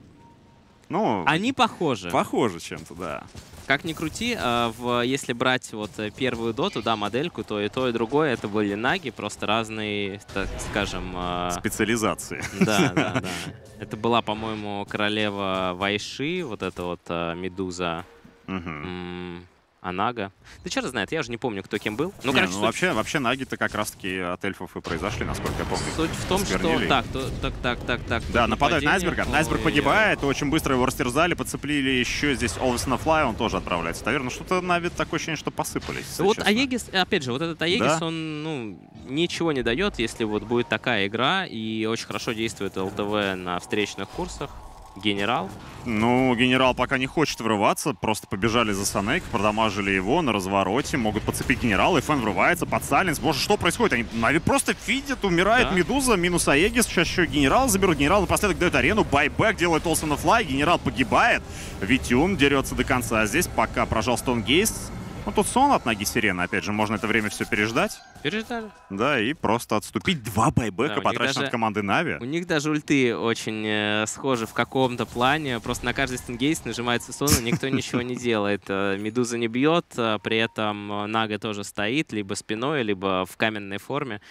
Ну, они похожи. похоже чем-то, да. Как ни крути, а, в, если брать вот э, первую доту, да, модельку, то и то, и другое это были наги, просто разные, так скажем... а, Специализации. Да, да, да. Это была, по-моему, королева Вайши, вот эта вот а, Медуза, Мгм. м, Анага. Да черт знает, я уже не помню, кто кем был. Ну, Не, короче, ну, суть, вообще, вообще наги-то как раз-таки от эльфов и произошли, насколько я помню. суть в том, что... Осквернили. Так, то- так, так, так, так. Да, тут нападают на нападение. айсберга. Айсберг Ой, погибает, очень быстро его растерзали, подцепили еще здесь Always on Fly, он тоже отправляется. Наверное, что-то на вид такое ощущение, что посыпались. если Вот честно. Аегис, опять же, вот этот Аегис, Да. он, ну, ничего не дает, если вот будет такая игра, и очень хорошо действует ЛТВ на встречных курсах. Генерал. Ну, генерал пока не хочет врываться, просто побежали за Санейк, продамажили его на развороте, могут подцепить генерала, и Фэн врывается под Сайленс. Боже, что происходит? Они Нави просто фидят, умирает Да. Медуза, минус Аегис, сейчас еще генерал заберут, генерал напоследок дает арену, байбек делает Олсен Флай, генерал погибает, Витюн дерется до конца, здесь пока прожал Стоунгейст. Ну, тут сон от ноги сирены, опять же, можно это время все переждать, Переждали. да, и просто отступить. Два байбека Да, у них потрачено даже- от команды Нави. У них даже ульты очень э, схожи в каком-то плане. Просто на каждый стенгейст нажимается сон, и никто ничего не делает. Э, Медуза не бьет, э, при этом э, Нага тоже стоит, либо спиной, либо в каменной форме.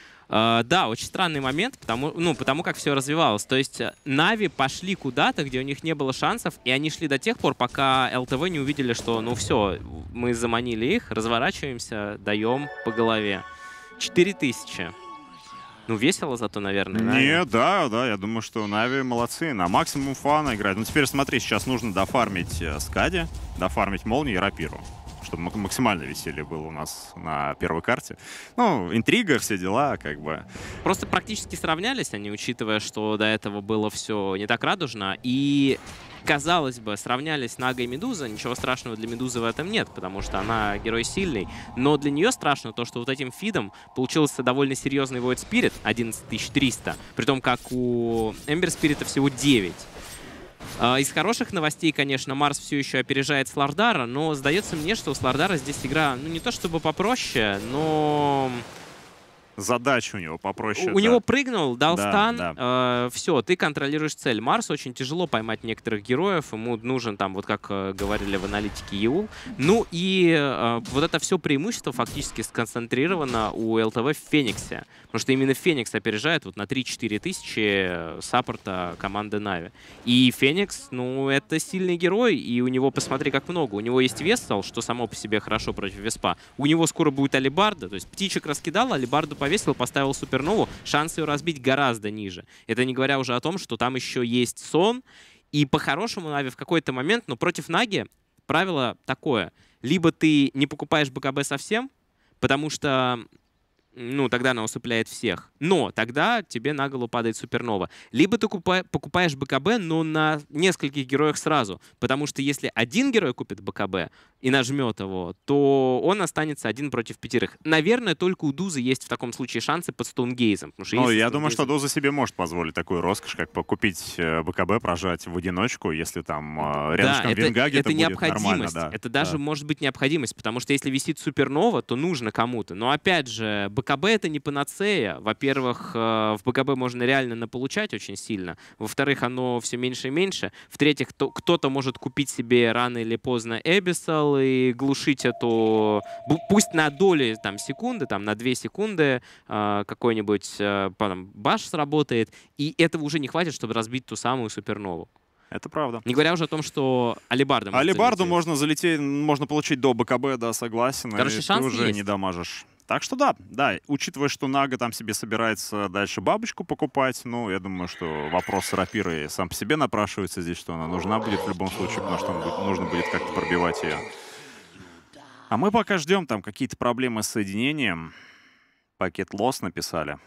Э, Да, очень странный момент, потому, ну, потому как все развивалось. То есть э, Нави пошли куда-то, где у них не было шансов, и они шли до тех пор, пока ЛТВ не увидели, что ну все, мы заманили их, разворачиваемся, даем по голове. четыре тысячи. Ну, весело зато, наверное. да? Не, да, да, я думаю, что Нави молодцы. На максимум фана играют. Ну, теперь смотри, сейчас нужно дофармить э, Скади, дофармить Молнию и Рапиру, чтобы мак- максимально веселье было у нас на первой карте. Ну, интрига, все дела, как бы. Просто практически сравнялись они, учитывая, что до этого было все не так радужно. И, казалось бы, сравнялись Нага и Медуза. Ничего страшного для Медузы в этом нет, потому что она герой сильный. Но для нее страшно то, что вот этим фидом получился довольно серьезный Void Spirit, одиннадцать тысяч триста. При том, как у Эмбер Спирита всего девять. А, Из хороших новостей, конечно, Марс все еще опережает Слардара, но сдается мне, что у Слардара здесь игра, ну, не то чтобы попроще, но... Задача у него попроще. У да. него прыгнул, дал Да, стан, да. все, ты контролируешь цель. Марс очень тяжело поймать некоторых героев, ему нужен там, вот как э, говорили в аналитике, Еул. Ну и э, вот это все преимущество фактически сконцентрировано у ЛТВ в Фениксе, потому что именно Феникс опережает вот на три-четыре тысячи э, саппорта команды Нави. И Феникс, ну, это сильный герой, и у него, посмотри, как много. У него есть Вестал, что само по себе хорошо против Веспа. У него скоро будет Алибарда, то есть птичек раскидал, Алибарду повесил, поставил супернову, шанс ее разбить гораздо ниже. Это не говоря уже о том, что там еще есть сон, и по-хорошему Нави в какой-то момент, но против Наги правило такое. Либо ты не покупаешь БКБ совсем, потому что ну, тогда она усыпляет всех. Но тогда тебе на голову падает супернова. Либо ты купа- покупаешь БКБ, но на нескольких героях сразу. Потому что если один герой купит БКБ и нажмет его, то он останется один против пятерых. Наверное, только у Дузы есть в таком случае шансы под Стоунгейзом. Ну, я думаю, что Дуза себе может позволить такую роскошь, как купить БКБ, прожать в одиночку, если там э, рядышком да, Венга где-то это будет необходимость. нормально. Да. Это даже да. может быть необходимость, потому что если висит супернова, то нужно кому-то. Но опять же, БКБ это не панацея. Во-первых, э, в БКБ можно реально наполучать очень сильно. Во-вторых, оно все меньше и меньше. В-третьих, то, кто-то может купить себе рано или поздно Эбиссал и глушить эту... Пусть на доли там, секунды, там, на две секунды э, какой-нибудь э, там, баш сработает, и этого уже не хватит, чтобы разбить ту самую супернову. Это правда. Не говоря уже о том, что алибарда может Алибарду залететь. можно залететь, можно получить до БКБ, да, согласен. Короче, и шанс ты уже есть. не дамажишь. Так что да, да, учитывая, что Нага там себе собирается дальше бабочку покупать, ну, я думаю, что вопрос с рапирой сам по себе напрашивается здесь, что она нужна будет в любом случае, потому что будет, нужно будет как-то пробивать ее. А мы пока ждем там какие-то проблемы с соединением. Пакет лосс написали.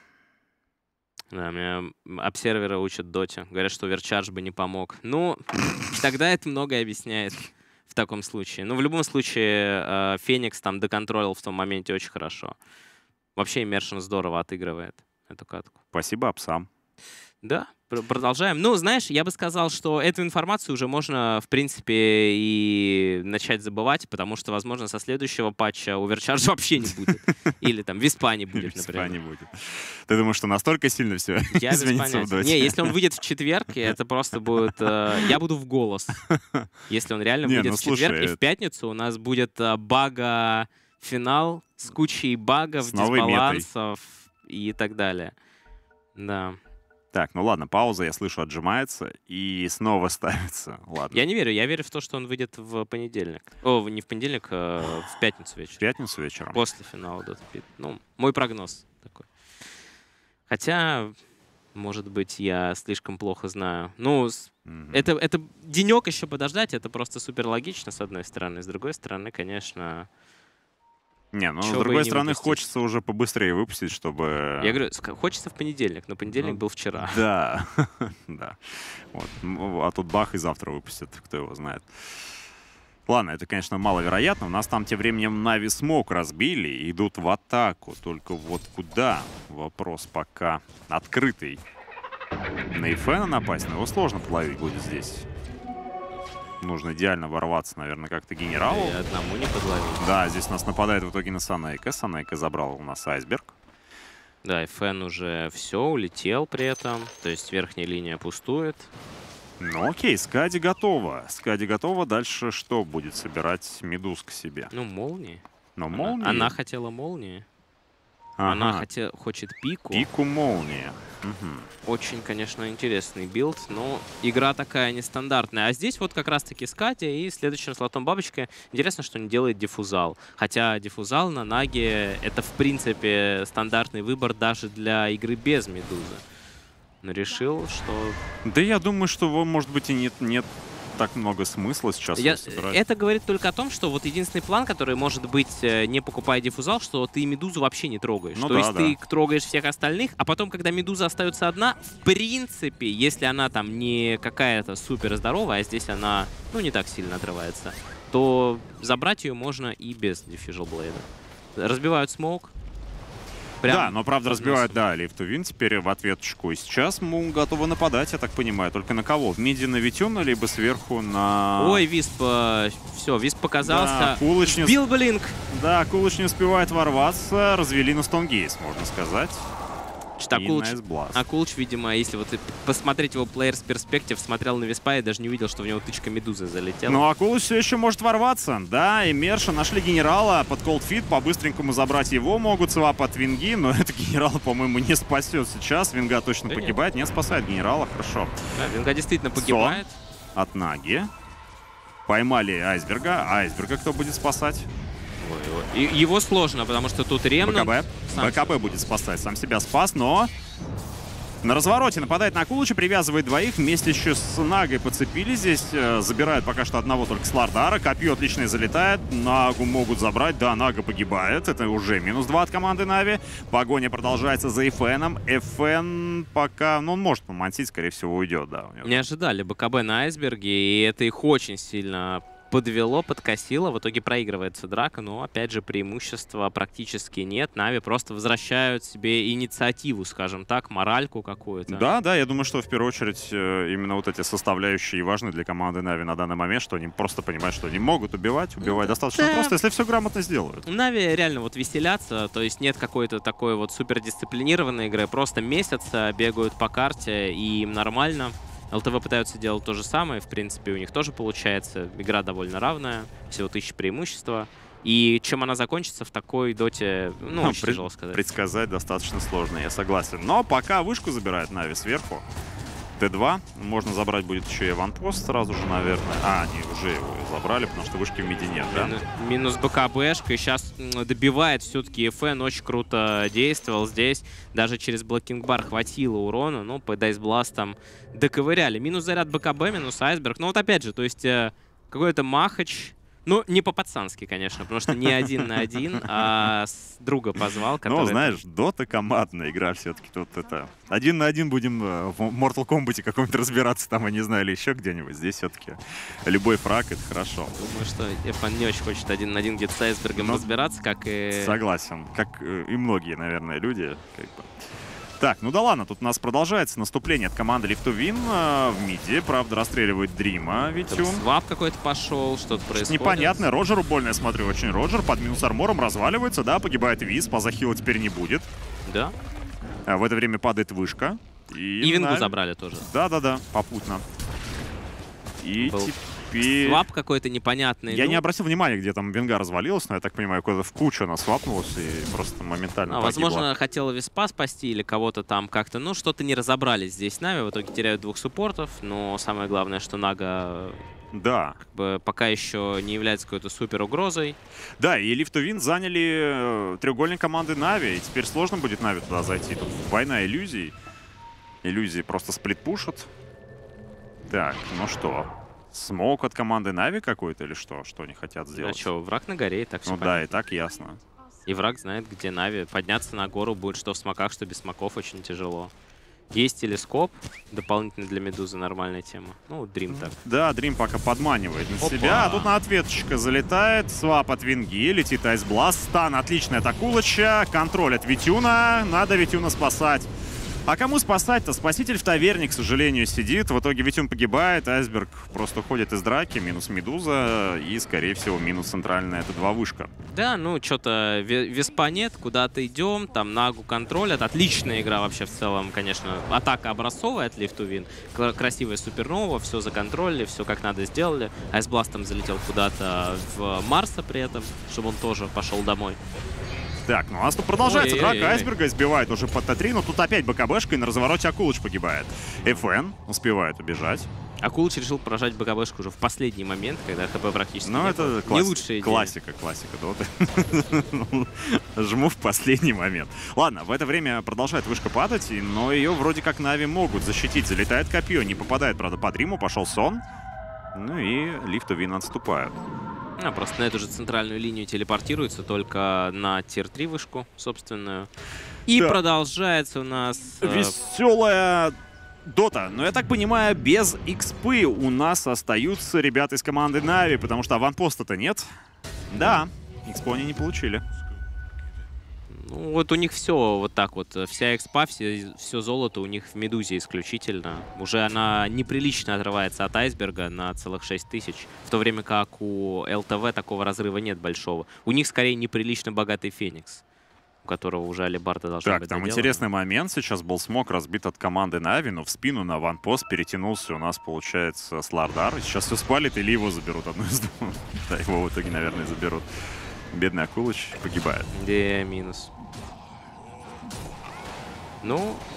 Да, меня обсерверы учат доте. Говорят, что оверчардж бы не помог. Ну, тогда это многое объясняет в таком случае. Ну, в любом случае, э, Феникс там доконтролил в том моменте очень хорошо. Вообще, Immersion здорово отыгрывает эту катку. Спасибо апсам. Да, пр- продолжаем. Ну, знаешь, я бы сказал, что эту информацию уже можно, в принципе, и начать забывать, потому что, возможно, со следующего патча оверчардж вообще не будет. Или там Виспа не будет, Виспа например. не будет. Ты думаешь, что настолько сильно все Я без изменится в понятия. доте? Не, если он выйдет в четверг, и это просто будет... э, я буду в голос. Если он реально Не, выйдет ну, в четверг, слушай, и в пятницу у нас будет э, бага-финал с кучей багов, С новой метой. дисбалансов и так далее. Да. Так, ну ладно, пауза, я слышу, отжимается и снова ставится. Ладно. Я не верю. Я верю в то, что он выйдет в понедельник. О, не в понедельник, а в пятницу В вечером. пятницу вечером. После финала Dota Pit. Ну, мой прогноз такой. Хотя, может быть, я слишком плохо знаю. Ну, с- Мгм. это, это денек еще подождать, это просто супер логично, с одной стороны. С другой стороны, конечно... Не, ну, с чего бы и другой не стороны, выпустить. хочется уже побыстрее выпустить, чтобы... Я говорю, ска- хочется в понедельник, но понедельник Ну, был вчера. Да, да. Вот. Ну, а тут бах и завтра выпустят, кто его знает. Ладно, это, конечно, маловероятно. У нас там тем временем Нави Смок разбили и идут в атаку. Только вот куда? Вопрос пока открытый. На Ифена напасть, но его сложно подловить будет здесь. Нужно идеально ворваться, наверное, как-то генералу. И одному не подловить. Да, здесь у нас нападает в итоге на Санейка. Санейка забрал у нас айсберг. Да, и Фэн уже все, улетел при этом. То есть верхняя линия пустует. Ну окей, Скади готова. Скади готова. Дальше что будет собирать Медуз к себе? Ну, молнии. Но Она- молнии... Она, хотела молнии. Ага, Она хоте- хочет пику. пику молнии. Мгм. Очень, конечно, интересный билд, но игра такая нестандартная. А здесь вот как раз-таки Скати и следующим слотом бабочка. Интересно, что не делает диффузал. Хотя диффузал на Наге — это, в принципе, стандартный выбор даже для игры без Медузы. Но решил, что... Да я думаю, что, во- может быть, и нет, нет так много смысла сейчас Я- его собирать. Это говорит только о том, что вот единственный план, который может быть, э, не покупая диффузал, что ты Медузу вообще не трогаешь. Ну То да, есть да. ты трогаешь всех остальных, а потом, когда Медуза остается одна, в принципе, если она там не какая-то супер здоровая, а здесь она, ну, не так сильно отрывается, то забрать ее можно и без Diffusal Blade. Разбивают смоук. Прям Да, но правда под разбивают, носом. да, Лифтувин теперь в ответочку. И сейчас мы готовы нападать, я так понимаю. Только на кого? В миди на Витюна, либо сверху на... Ой, Висп, все, Висп Да, показался. Кулыч не, Бил Блинк. да, Кулыч не успевает ворваться. Развели на Стонгейс, можно сказать. Так, И Кулыч, Nice Blast. а Кулыч, видимо, если вот и посмотреть его Players Perspective, смотрел на Виспа и даже не увидел, что в него тычка Медузы залетела. Ну а Кулыч все еще может ворваться. Да, и Мерша нашли генерала под колдфит. По-быстренькому забрать его могут. Свап от Винги, но это генерала, по-моему, не спасет сейчас. Винга точно Да нет. погибает. Не спасает генерала, хорошо. Да, Винга действительно погибает. От Наги. Поймали Айсберга. Айсберга кто будет спасать? Ой, ой. И его сложно, потому что тут Ремнант. БКБ. сам БКБ будет спасать. Сам себя спас, но... На развороте нападает на Акулыча, привязывает двоих. Вместе еще с Нагой подцепились здесь. Э, забирают пока что одного только Слардара. Копье отлично залетает. Нагу могут забрать. Да, Нага погибает. Это уже минус два от команды Нави. Погоня продолжается за Эфеном. Эфен пока... Ну, он может помансить, скорее всего, уйдет. Да, Не ожидали БКБ на Айсберге, и это их очень сильно подвело, подкосило. В итоге проигрывается драка, но, опять же, преимущества практически нет. Нави просто возвращают себе инициативу, скажем так, моральку какую-то. Да, да, я думаю, что в первую очередь э, именно вот эти составляющие важны для команды Нави на данный момент, что они просто понимают, что они могут убивать, убивать достаточно Да. просто, если все грамотно сделают. Нави реально вот веселятся, то есть нет какой-то такой вот супердисциплинированной игры, просто месяца бегают по карте, и им нормально. ЛТВ пытаются делать то же самое, в принципе, у них тоже получается. Игра довольно равная, всего тысяча преимущества. И чем она закончится в такой доте, ну, очень Пред- тяжело сказать. Предсказать достаточно сложно, я согласен. Но пока вышку забирает Нави сверху. Т два. Можно забрать будет еще и аванпост сразу же, наверное. А, они уже его забрали, потому что вышки в миде нет, да? Мину- Минус БКБшка, и сейчас добивает все-таки ФН, очень круто действовал здесь. Даже через блокинг-бар хватило урона, ну, по дайсбластам доковыряли. Минус заряд БКБ, минус Айсберг. Ну, вот опять же, то есть э, какой-то махач. Ну, не по-пацански, конечно, потому что не один на один, а с друга позвал, который... Ну, знаешь, дота командная игра все-таки тут это... Один на один будем э, в Mortal Kombat каком-то разбираться там, я не знаю, или еще где-нибудь. Здесь все-таки любой фраг — это хорошо. Думаю, что Эфан не очень хочет один на один где-то с Айсбергом Ну, разбираться, как и... Согласен. Как э, и многие, наверное, люди. Как бы. Так, ну да ладно, тут у нас продолжается наступление от команды Live to Win э, в миде. Правда, расстреливает Дрима, Витюн. Свап какой-то пошел, что-то происходит. Непонятно. Роджеру больно, я смотрю, очень Роджер. Под минус армором разваливается, да, погибает Виз. Поза хила теперь не будет. Да. А в это время падает вышка. И, И Вингу на- забрали тоже. Да-да-да, попутно. И Был теперь... Свап какой-то непонятный. Я ну, не обратил внимания, где там Венга развалилась, но я так понимаю, куда-то в кучу она свапнулась и просто моментально а, погибла. возможно, хотела Виспа спасти или кого-то там как-то. Ну, что-то не разобрались здесь Нави. В итоге теряют двух суппортов. Но самое главное, что Нага Да. как бы, пока еще не является какой-то супер угрозой. Да, и Live to Win заняли э, треугольник команды Нави, и теперь сложно будет Нави туда зайти. Тут война иллюзий. Иллюзии просто сплит-пушат. Так, ну что? Смоук от команды Нави какой-то или что? Что они хотят А сделать? что, враг на горе, и так все Ну да, и так ясно. И враг знает, где Нави. Подняться на гору будет что в смоках, что без смоков очень тяжело. Есть телескоп, дополнительно для Медузы нормальная тема. Ну, Дрим так. Да, Дрим пока подманивает на Опа. себя, а тут на ответочка залетает, свап от Винги, летит Айсбласт, стан отличный от Акулыча, контроль от Витюна, надо Витюна спасать. А кому спасать-то? Спаситель в таверне, к сожалению, сидит. В итоге Витюн погибает, Айсберг просто уходит из драки, минус Медуза и, скорее всего, минус центральная. Это два вышка. Да, ну, что-то Веспа нет, куда-то идем, там Нагу контролят. Отличная игра вообще в целом, конечно. Атака образцовая от Live to Win. Кра- Красивая супернова, все законтролили, все как надо сделали. Айсбластом залетел куда-то в Марса при этом, чтобы он тоже пошел домой. Так, ну у нас тут продолжается Ой-ой-ой-ой. драка. Айсберга избивает уже под Т три, но тут опять БКБшка, и на развороте Акулыч погибает. ФН успевает убежать. Акулыч решил поражать БКБшку уже в последний момент, когда ХП практически Ну, не это было. Не класс- лучшая идея. классика, классика доты. Жму в последний момент. Ладно, в это время продолжает вышка падать, и- но ее вроде как Нави могут защитить. Залетает копье, не попадает, правда, под Риму, пошел сон. Ну и Live to Win отступают. А, просто на эту же центральную линию телепортируется, только на тир три вышку собственную. И Да. продолжается у нас... э, Веселая дота. Но я так понимаю, без экспы у нас остаются ребята из команды Нави, потому что аванпоста-то нет. Да, экспо они не получили. Ну, вот у них все вот так вот. Вся экспа, все, все золото у них в Медузе исключительно. Уже она неприлично отрывается от Айсберга на целых шесть тысяч. В то время как у ЛТВ такого разрыва нет большого. У них скорее неприлично богатый Феникс, у которого уже алибарда должна Так, быть там доделана. интересный момент. Сейчас был смог разбит от команды Нави, но в спину на ванпост перетянулся у нас, получается, Слардар. И сейчас все спалит или его заберут, одно из двух. Да, его в итоге, наверное, заберут. Бедный Акулыч погибает. Где минус? Ну,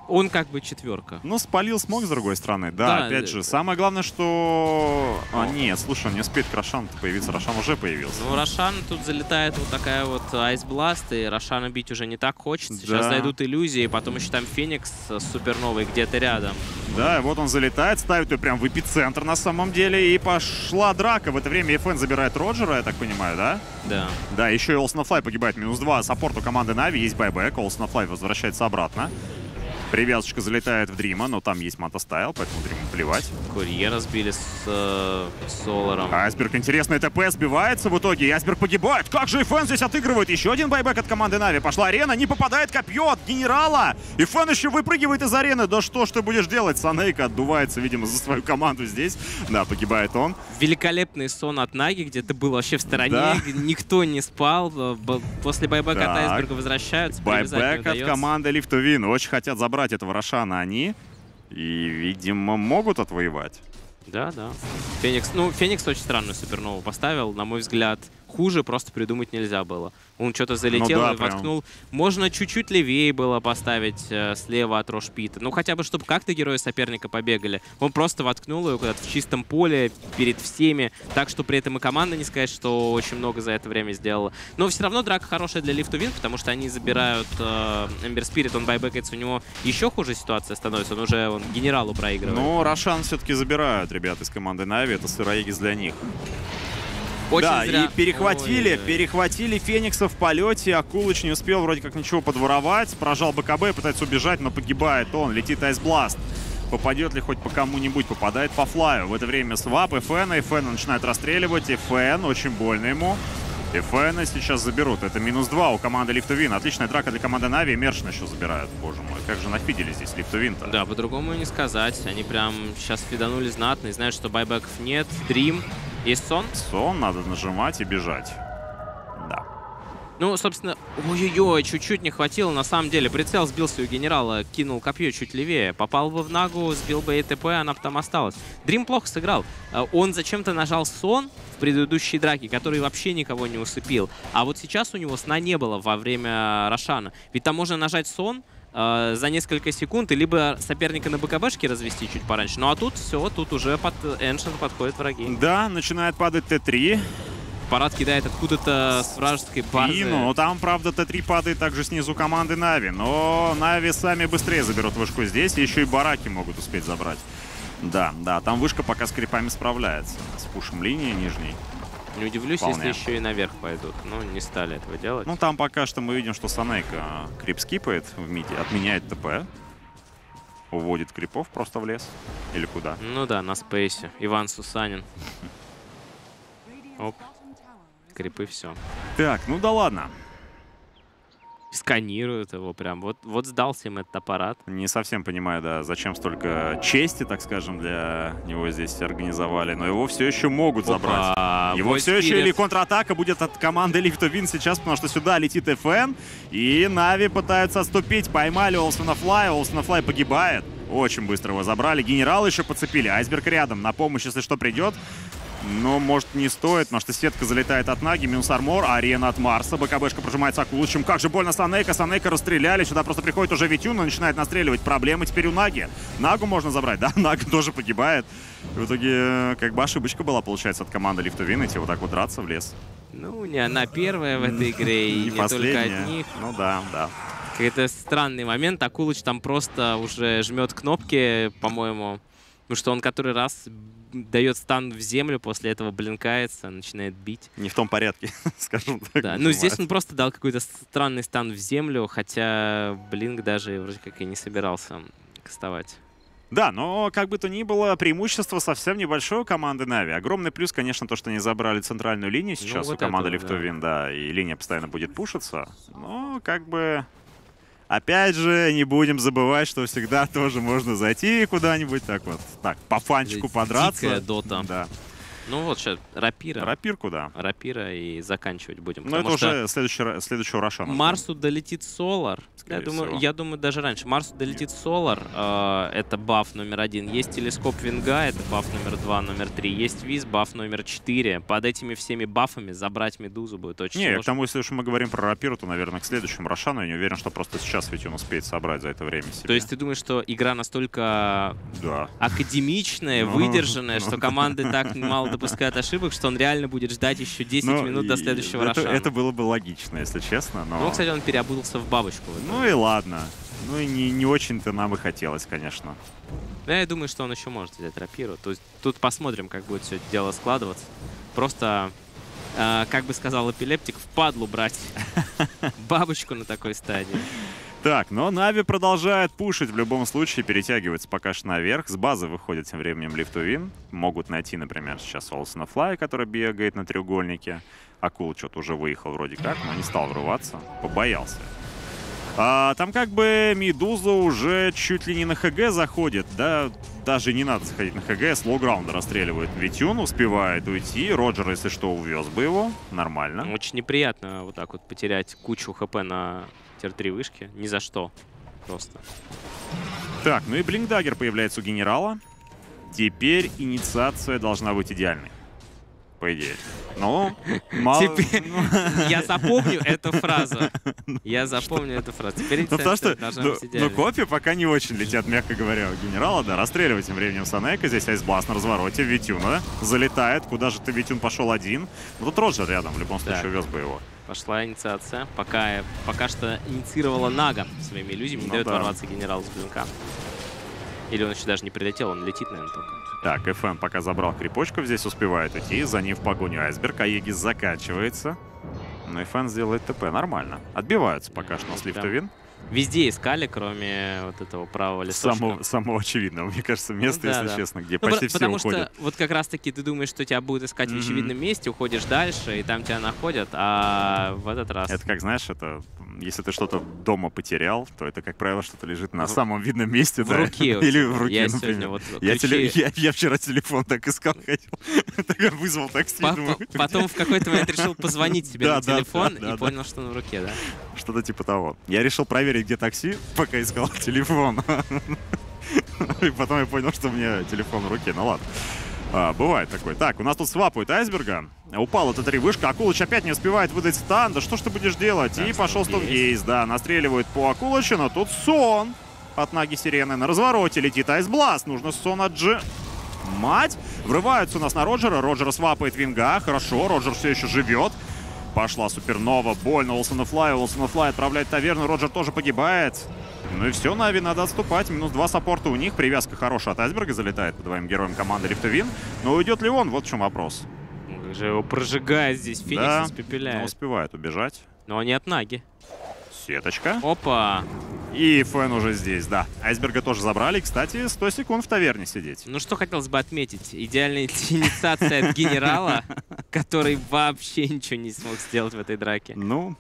Он как бы четверка. Ну, спалил смог, с другой стороны. Да, Да, опять э, же, самое главное, что... А, нет, слушай, он не успеет к Рошану появиться. Рошан уже появился. Ну, Рошан тут залетает вот такая вот айсбласт, и Рошана бить уже не так хочется. Сейчас Да. зайдут иллюзии, потом еще там Феникс с суперновой где-то рядом. Да, и вот он залетает, ставит ее прям в эпицентр на самом деле. И пошла драка. В это время эф эн забирает Роджера, я так понимаю, да? Да. Да, еще и Олсен оф Лайф погибает. Минус два. Саппорту команды Нави. Есть байбек. Олсен оф Лайф возвращается обратно. Привязочка залетает в Дрима, но там есть Матастайл, поэтому Дриму плевать. Курьера сбили с э, Соларом. Айсберг, интересный ТП, сбивается в итоге, и Айсберг погибает. Как же эф эн здесь отыгрывает? Еще один байбек от команды Нави. Пошла арена, не попадает копье от генерала. эф эн еще выпрыгивает из арены. Да что ж ты будешь делать? Санейка отдувается, видимо, за свою команду здесь. Да, погибает он. Великолепный сон от Наги, где ты был вообще в стороне, Да. никто не спал. Б- После байбека от Так. Айсберга возвращаются, привязать не Байбек от удается. команды Live to Win. Очень хотят забрать этого Рошана они. И, видимо, могут отвоевать. Да, да. Феникс, ну, Феникс очень странную супернову поставил, на мой взгляд. Хуже просто придумать нельзя было. Он что-то залетел Ну да, и прям. воткнул. Можно чуть-чуть левее было поставить э, слева от Рошпита. Ну, хотя бы, чтобы как-то герои соперника побегали. Он просто воткнул ее куда-то в чистом поле, перед всеми. Так что при этом и команда, не сказать, что очень много за это время сделала. Но все равно драка хорошая для Live to Win, потому что они забирают э, Эмбер Спирит, он байбекается, у него еще хуже ситуация становится. Он уже он генералу проигрывает. Но Рошан все-таки забирают ребят из команды Нави. Это сыроегис для них. Очень Да, зря. и перехватили, Ой-ой-ой. перехватили Феникса в полете. Акулыч не успел вроде как ничего подворовать. Прожал БКБ, пытается убежать, но погибает он. Летит Айсбласт. Попадет ли хоть по кому-нибудь? Попадает по флаю. В это время свап эф эн. эф эн начинает расстреливать. эф эн, очень больно ему. эф эн сейчас заберут. Это минус два у команды Live to Win. Отличная драка для команды Нави. Мершин еще забирают. Боже мой, как же нафидели здесь Live to Win-то. Да, по-другому и не сказать. Они прям сейчас фиданули знатно и знают, что байбеков нет. Дрим. Есть сон? Сон, надо нажимать и бежать. Да. Ну, собственно, ой-ой-ой, чуть-чуть не хватило. На самом деле, прицел сбился у генерала, кинул копье чуть левее. Попал бы в Нагу, сбил бы и ТП, она бы там осталась. Дрим плохо сыграл. А, Он зачем-то нажал сон в предыдущей драке, который вообще никого не усыпил. А вот сейчас у него сна не было во время Рошана. Ведь там можно нажать сон э, за несколько секунд, и либо соперника на БКБшке развести чуть пораньше. Ну а тут все, тут уже под Эншент подходят враги. Да, начинает падать Т три. Парад кидает откуда-то с вражеской базы. И, ну, там, правда, Т три падает также снизу команды Нави. Но Нави сами быстрее заберут вышку здесь. И еще и бараки могут успеть забрать. Да, да, там вышка пока с крипами справляется. С пушем линии нижней. Не удивлюсь, Вполне. если еще и наверх пойдут. Но не стали этого делать. Ну, там пока что мы видим, что Санейка крип скипает в миде, отменяет ТП. Уводит крипов просто в лес. Или куда? Ну да, на спейсе. Иван Сусанин. Оп. Крипы, все. Так, ну да ладно. Сканируют его прям. Вот, вот сдался им этот аппарат. Не совсем понимаю, да, зачем столько чести, так скажем, для него здесь организовали. Но его все еще могут забрать. Опа, Его Void все еще Spirit. или контратака будет от команды Live to Win сейчас, потому что сюда летит эф эн. И Нави пытаются отступить. Поймали Олсена Флай. Олсена Флай погибает. Очень быстро его забрали. Генерал еще подцепили. Айсберг рядом. На помощь, если что, придет. Но, может, не стоит, потому что сетка залетает от Наги, минус армор, арена от Марса, БКБшка прожимается Акулычем. Как же больно Санейка, Санейка расстреляли, сюда просто приходит уже Витюн и начинает настреливать. Проблемы теперь у Наги. Нагу можно забрать, да, Нага тоже погибает. И в итоге, как бы ошибочка была, получается, от команды Live to Win идти вот так вот драться в лес. Ну, не она первая в этой игре, и не только последняя. от них. Ну да, да. Какой-то странный момент. Акулыч там просто уже жмет кнопки, по-моему. Потому что он который раз дает стан в землю, после этого блинкается, начинает бить. Не в том порядке, скажем так. Да, ну здесь он просто дал какой-то странный стан в землю, хотя блинк даже вроде как и не собирался кастовать. Да, но как бы то ни было, преимущество совсем небольшое у команды Нави. Огромный плюс, конечно, то, что они забрали центральную линию сейчас вот у команды это, Live to да. Win, да, и линия постоянно будет пушиться. Но как бы... Опять же, не будем забывать, что всегда тоже можно зайти куда-нибудь так вот, так, по фанчику Здесь подраться. дикая дота. Да. Ну вот сейчас рапира. Рапирку, да. Рапира и заканчивать будем. Но это уже следующий, следующего Рошана. Марсу долетит Солар. Я думаю, я думаю, даже раньше. Марсу долетит Солар. Э, это баф номер один. Есть телескоп Винга, это баф номер два, номер три. Есть Виз, баф номер четыре. Под этими всеми бафами забрать Медузу будет очень Не, сложно. к тому, если уж мы говорим про рапиру, то, наверное, к следующему Рошану. Я не уверен, что просто сейчас ведь он успеет собрать за это время себе. То есть ты думаешь, что игра настолько да. академичная, выдержанная, что команды так мало допускают ошибок, что он реально будет ждать еще десять но минут до следующего это, Рошана. это было бы логично, если честно. Но... Ну, кстати, он переобулся в бабочку. В ну и ладно. Ну и не, не очень-то нам и хотелось, конечно. Но я думаю, что он еще может взять рапиру. То есть тут посмотрим, как будет все дело складываться. Просто, э, как бы сказал эпилептик, впадлу брать бабочку на такой стадии. Так, но Нави продолжает пушить в любом случае, перетягивается пока что наверх. С базы выходит тем временем Лифтувин. Могут найти, например, сейчас Олсона Флай, который бегает на треугольнике. Акул что-то уже выехал вроде как, но не стал врываться, побоялся. А, там как бы Медуза уже чуть ли не на ХГ заходит, да, даже не надо заходить на ХГ, с лоу-граунда расстреливает Витюн, успевает уйти, Роджер, если что, увез бы его, нормально. Очень неприятно вот так вот потерять кучу хп на тир три вышки, ни за что, просто. Так, ну и Блинкдаггер появляется у генерала, теперь инициация должна быть идеальной. По идее. Ну, мало... Теперь я запомню эту фразу. Я запомню эту фразу. Теперь ну, потому что, должна ну, быть идеальной. ну, копии пока не очень летят, мягко говоря, у генерала. Да, расстреливать тем временем Санейка. Здесь айсбласт на развороте. Витюна залетает. Куда же ты, Витюн, пошел один? Ну, тут Роджер рядом. В любом случае, так. увез бы его. Пошла инициация. Пока, пока что инициировала Нага своими иллюзиями. Не ну, дает да. ворваться генералу с блинка. Или он еще даже не прилетел, он летит, наверное, только. Так, эф эм пока забрал крипочков, здесь успевает уйти. За ним в погоню Айсберг. Аегис заканчивается. Но эф эм сделает ТП. Нормально. Отбиваются пока что с Лифтувин. Везде искали, кроме вот этого правого лесочка. Самого, самого очевидного, мне кажется, место, ну, да, если да. честно, где ну, почти все потому уходят. Потому что вот как раз-таки ты думаешь, что тебя будут искать Mm-hmm. в очевидном месте, уходишь дальше, и там тебя находят, а в этот раз... Это как, знаешь, это если ты что-то дома потерял, то это, как правило, что-то лежит на в... самом видном месте. В да? руке. Или в руке, я например. Вот я, ключи... теле... я, я вчера телефон так искал, ходил. Вызвал такси. По думаю, потом в какой-то момент решил позвонить себе да, на да, телефон да, и да, понял, да. что он в руке, да? Что-то типа того. Я решил проверить, где такси, пока искал телефон. И потом я понял, что у меня телефон в руке. Ну ладно. А, бывает такое. Так, у нас тут свапают Айсберга. Упал это три вышка. Акулыч опять не успевает выдать стан. Да что ж ты будешь делать? Да, и пошел Стонгейз. Да, настреливают по Акулычу, но тут сон от Наги Сирены. На развороте летит Айсбласт. Нужно сон от Джи. Мать! Врываются у нас на Роджера. Роджера свапает Винга. Хорошо, Роджер все еще живет. Пошла Супернова. Больно Олсона Флай. Олсона Флай отправляет таверну. Роджер тоже погибает. Ну и все, Нави, надо отступать. Минус два саппорта у них. Привязка хорошая от Айсберга залетает по двоим героям команды Лифтувин. Но уйдет ли он? Вот в чем вопрос. Как же его прожигает здесь. Феникс да, испепеляет. но успевает убежать. Но они от Наги. Сеточка. Опа. И Фэн уже здесь, да. Айсберга тоже забрали. Кстати, сто секунд в таверне сидеть. Ну что хотелось бы отметить. Идеальная инициация от генерала, который вообще ничего не смог сделать в этой драке. Ну,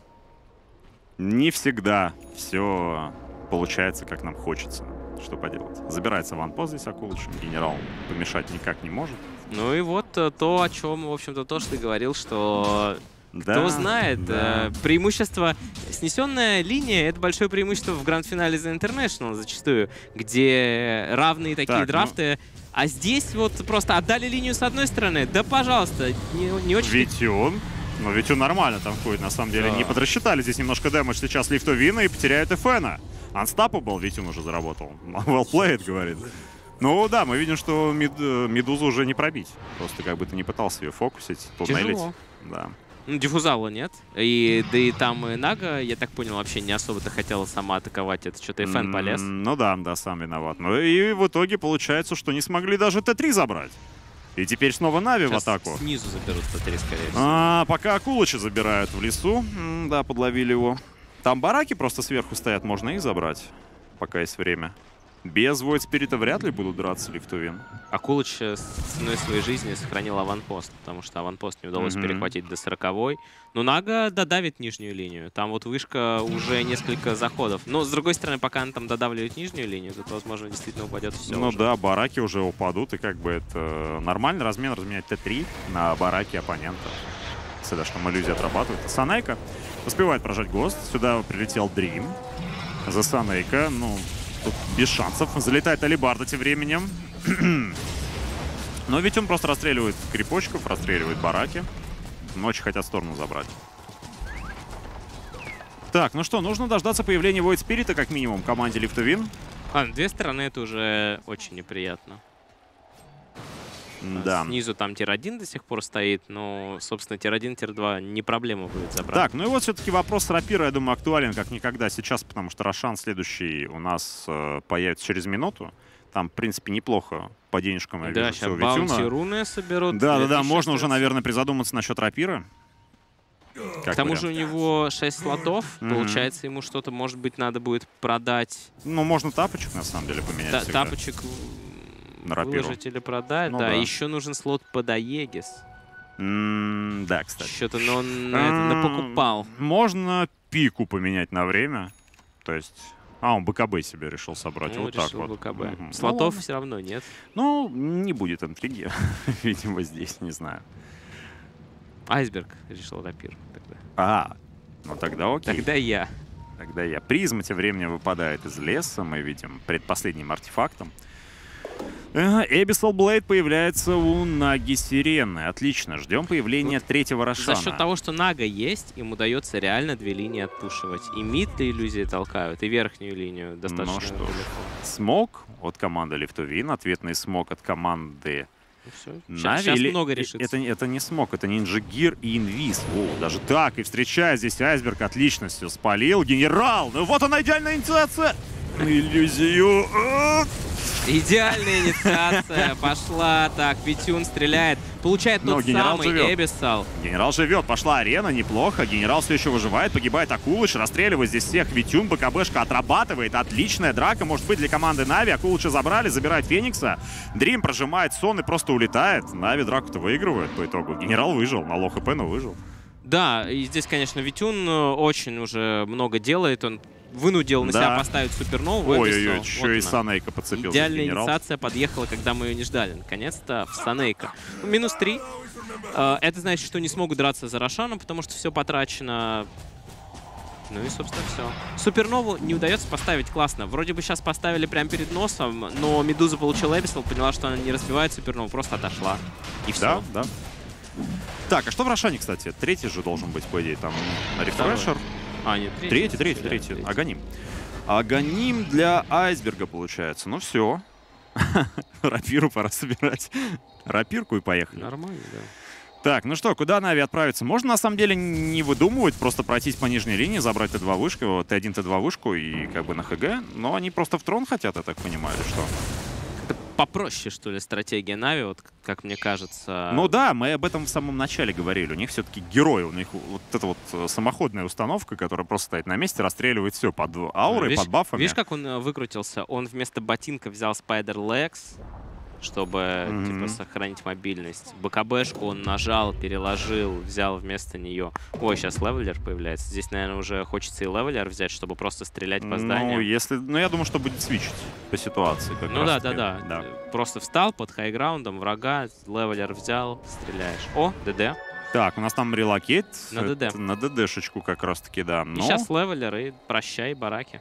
не всегда все получается, как нам хочется. Что поделать. Забирается ванпост здесь Акулыч. Генерал помешать никак не может. Ну и вот то, о чем, в общем-то, то, что ты говорил, что... Да, кто знает, да. э, преимущество, снесенная линия — это большое преимущество в гранд-финале The International зачастую, где равные такие так, драфты. Ну... А здесь вот просто отдали линию с одной стороны, да пожалуйста, не, не очень... Витюн. Ну, Витюн нормально там ходит, на самом деле. Да. Не подрасчитали здесь немножко дэмэдж сейчас Лифтувина и потеряют Эфена. Unstoppable Витюн уже заработал. Well played, говорит. Ну да, мы видим, что мид, Медузу уже не пробить. Просто как бы ты не пытался ее фокусить. Тяжело. Да. Ну, диффузала нет. И, да и там и Нага, я так понял, вообще не особо-то хотела сама атаковать. Это что-то Эфен mm, полез. Ну да, да, сам виноват. Ну и в итоге получается, что не смогли даже Т три забрать. И теперь снова Нави в атаку. Снизу заберут Т три, скорее всего. А, пока Акулыча забирают в лесу. М, да, подловили его. Там бараки просто сверху стоят, можно их забрать, пока есть время. Без Void Spirit вряд ли будут драться Лифтовин. Акулыч с ценой своей жизни сохранил аванпост, потому что аванпост не удалось Мгм. перехватить до сороковой. Но Нага додавит нижнюю линию. Там вот вышка уже несколько заходов. Но, с другой стороны, пока она там додавливает нижнюю линию, тут, возможно, действительно упадет все. Ну уже. да, бараки уже упадут, и как бы это нормальный размен разменять Т три на бараки оппонента. Сюда что иллюзия отрабатывает. Санейка успевает прожать ГОСТ. Сюда прилетел Дрим. За Санейка, ну, тут без шансов. Залетает Алибарда тем временем. Но ведь он просто расстреливает крипочков, расстреливает бараки. Но очень хотят сторону забрать. Так, ну что, нужно дождаться появления Void Spirit, как минимум, в команде Live to Win. А, две стороны это уже очень неприятно. Да. Снизу там тир один до сих пор стоит, но, собственно, тир один, тир два не проблема будет забрать. Так, ну и вот все-таки вопрос с рапира, я думаю, актуален как никогда сейчас, потому что Рошан следующий у нас э, появится через минуту. Там, в принципе, неплохо по денежкам, я Да, вижу, сейчас всё у баунти Витюна. руны соберут. Да-да-да, можно уже, две тысячи наверное, призадуматься насчет рапира. К тому же у него шесть слотов, Мгм. получается, ему что-то, может быть, надо будет продать. Ну, можно тапочек, на самом деле, поменять Та- всегда. тапочек На рапиру. выложить или продать. Ну да, да. еще нужен слот под Аегис. М, да, кстати. Что-то но он на это М, напокупал. Можно пику поменять на время. То есть... А, он БКБ себе решил собрать. Ну, вот так решил вот. ВКБ. Мгм. Ну, Слотов ладно. все равно нет. Ну, не будет интриги, видимо, здесь, не знаю. Айсберг решил рапир тогда. А, ну тогда окей. Тогда я. Тогда я. Призма тем временем выпадает из леса, мы видим предпоследним артефактом. Эбисал Блейд появляется у Наги Сирены. Отлично, ждем появления третьего Рошана. За счет того, что Нага есть, им удается реально две линии отпушивать. И мид иллюзии толкают, и верхнюю линию достаточно Ну что ж. далеко. Смог от команды Live to Win, ответный смог от команды Ну всё. Нави. Щас, щас или- много и- решится. Это, это не смог, это Нинджа Гир и Инвиз. О, даже так, и встречая здесь Айсберг, отлично все спалил. Генерал, ну вот она идеальная инициация. Иллюзию. А! Идеальная инициация пошла. Так, Витюн стреляет. Получает Но тот генерал самый живет. Эбиссал. Генерал живет, пошла арена, неплохо. Генерал все еще выживает, погибает Акулыч, расстреливает здесь всех. Витюн, БКБшка отрабатывает. Отличная драка, может быть, для команды Нави. Акулыча забрали, забирает Феникса. Дрим прожимает сон и просто улетает. Нави драку-то выигрывает по итогу. Генерал выжил, на лоу хп, но выжил. Да, и здесь, конечно, Витюн э, очень уже много делает. Он вынудил на Да. себя поставить супернову. Ой-ой-ой, Эбиссал. еще Вот и она. Санейка подцепился. Идеальная Генерал. инициация подъехала, когда мы ее не ждали. Наконец-то в Санейка. Ну, минус три. Э, Это значит, что не смогут драться за Рошаном, потому что все потрачено. Ну и, собственно, все. Супернову не удается поставить классно. Вроде бы сейчас поставили прямо перед носом, но Медуза получила Эбиссал, поняла, что она не разбивает Супернову, просто отошла. И все. Да, да. Так, а что в Рошане, кстати? Третий же должен быть, по идее, там рефрешер. А, нет, Третий, третий, Да, третий. Аганим. Аганим для Айсберга получается. Ну все. Рапиру пора собирать. Рапирку и поехали. Нормально, да. Так, ну что, куда Нави отправиться? Можно на самом деле не выдумывать, просто пройтись по нижней линии, забрать Т два вышку, Т один, Т два вышку и как бы на ХГ. Но они просто в трон хотят, я так понимаю, или что? Это попроще, что ли, стратегия Нави, вот как мне кажется. Ну да, мы об этом в самом начале говорили. У них все-таки герои, у них вот эта вот э, самоходная установка, которая просто стоит на месте, расстреливает все под аурой, Видишь- под бафами. Видишь, как он э, выкрутился? Он вместо ботинка взял Spider Legs, чтобы Мгм. типа сохранить мобильность. БКБшку он нажал, переложил, взял вместо нее. Ой, сейчас левелер появляется. Здесь, наверное, уже хочется и левелер взять, чтобы просто стрелять по Ну, зданию. если, ну, я думаю, что будет свитчить по ситуации. Как Ну да, раз да, таки. да, да. Просто встал под хайграундом врага, левелер взял, стреляешь. О, ДД. Так, у нас там релокейт. На Это ДД. На ДДшечку как раз-таки, да. И Но... сейчас левелер, и прощай, бараки.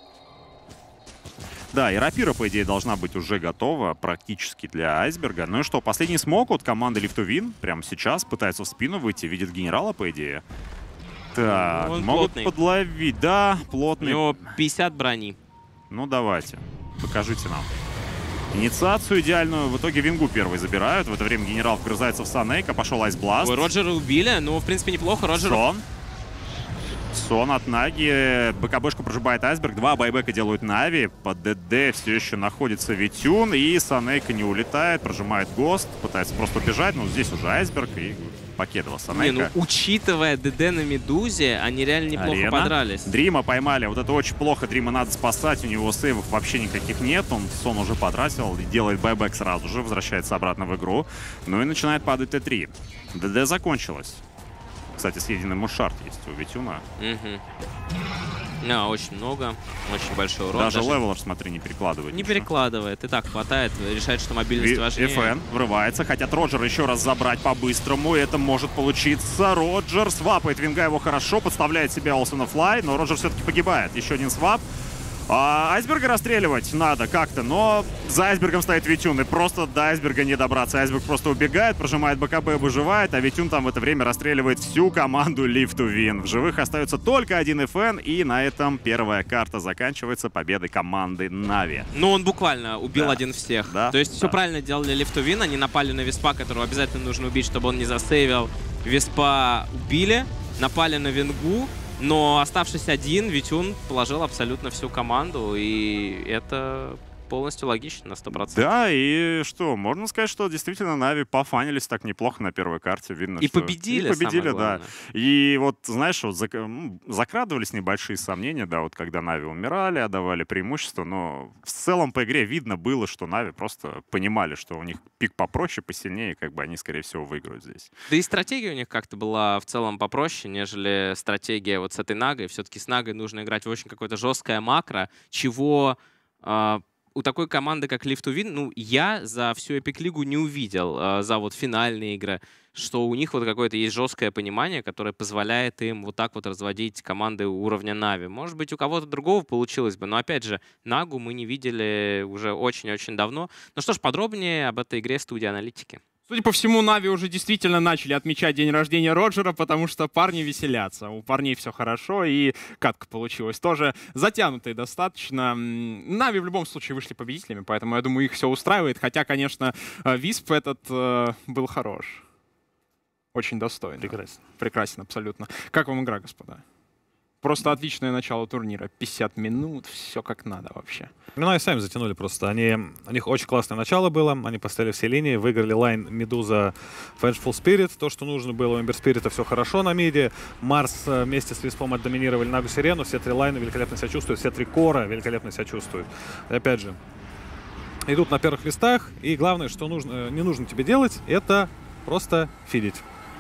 Да, и рапира, по идее, должна быть уже готова практически для Айсберга. Ну и что, последний смог от команды Live to Win прямо сейчас пытается в спину выйти, видит генерала, по идее. Так, Он могут плотный. подловить. Да, У плотный. него пятьдесят брони. Ну давайте, покажите нам. Инициацию идеальную. В итоге Вингу первый забирают. В это время генерал вгрызается в Санейка. Пошел Айсбласт. Ой, Роджера убили, ну, в принципе, неплохо. Роджер Сон. Сон от Наги. БКБшку прожибает Айсберг. Два байбека делают Нави. Под ДД все еще находится Витюн. И Санейка не улетает. Прожимает Гост. Пытается просто убежать. Но здесь уже Айсберг. И покедова Не, Санека. ну, учитывая ДД на Медузе, они реально неплохо Арена. подрались. Дрима поймали. Вот это очень плохо. Дрима надо спасать. У него сейвов вообще никаких нет. Он сон уже потратил. Делает байбек сразу же. Возвращается обратно в игру. Ну и начинает падать Т три. ДД закончилось. Кстати, съеденный мушарт есть у Витюна. Угу. Да, очень много. Очень большой урон. Даже, левелер, смотри, не перекладывает. Не ничего. перекладывает. И так хватает. Решает, что мобильность Ви- важнее. эф эн врывается. Хотят Роджера еще раз забрать по-быстрому. Это может получиться. Роджер свапает Винга его хорошо. Подставляет себя Олсона Флай. Но Роджер все-таки погибает. Еще один свап. А, айсберга расстреливать надо как-то, но за айсбергом стоит Витюн, и просто до айсберга не добраться. Айсберг просто убегает, прожимает БКБ, выживает, а Витюн там в это время расстреливает всю команду Live to Win. В живых остается только один эф эн, и на этом первая карта заканчивается победой команды Нави. Ну, он буквально убил Да. один всех. Да, То есть да. все правильно делали Live to Win. Они напали на Виспа, которого обязательно нужно убить, чтобы он не засейвил. Виспа убили, напали на Вингу. Но оставшись один, Витюн положил абсолютно всю команду, и это полностью логично на сто процентов. Да, и что, можно сказать, что действительно Нави пофанились так неплохо на первой карте. Видно, И что... победили, И победили, самое да. главное. И вот, знаешь, вот зак... м, закрадывались небольшие сомнения, да, вот когда Нави умирали, отдавали преимущество, но в целом по игре видно было, что Нави просто понимали, что у них пик попроще, посильнее, и как бы они, скорее всего, выиграют здесь. Да и стратегия у них как-то была в целом попроще, нежели стратегия вот с этой Нагой. Все-таки с Нагой нужно играть в очень какое-то жесткое макро, чего э, у такой команды, как Live to Win, ну, я за всю Epic Лигу не увидел, э, за вот финальные игры, что у них вот какое-то есть жесткое понимание, которое позволяет им вот так вот разводить команды уровня Нави. Может быть, у кого-то другого получилось бы, но, опять же, Нагу мы не видели уже очень-очень давно. Ну что ж, подробнее об этой игре студии аналитики. Судя по всему, Нави уже действительно начали отмечать день рождения Роджера, потому что парни веселятся. У парней все хорошо, и катка получилась тоже затянутой достаточно. Нави в любом случае вышли победителями, поэтому я думаю, их все устраивает. Хотя, конечно, Висп этот э, был хорош. Очень достойно. Прекрасно. Прекрасен абсолютно. Как вам игра, господа? Просто отличное начало турнира. пятьдесят минут, все как надо вообще. Ну, и сами затянули просто. Они, у них очень классное начало было. Они поставили все линии, выиграли лайн Медуза, Vengeful Spirit. То, что нужно было. У Ember Spirit все хорошо на миде. Марс вместе с Виспом отдоминировали Нагу Сирену. Все три лайна великолепно себя чувствуют. Все три кора великолепно себя чувствуют. И опять же, идут на первых листах. И главное, что нужно, не нужно тебе делать, это просто фидить.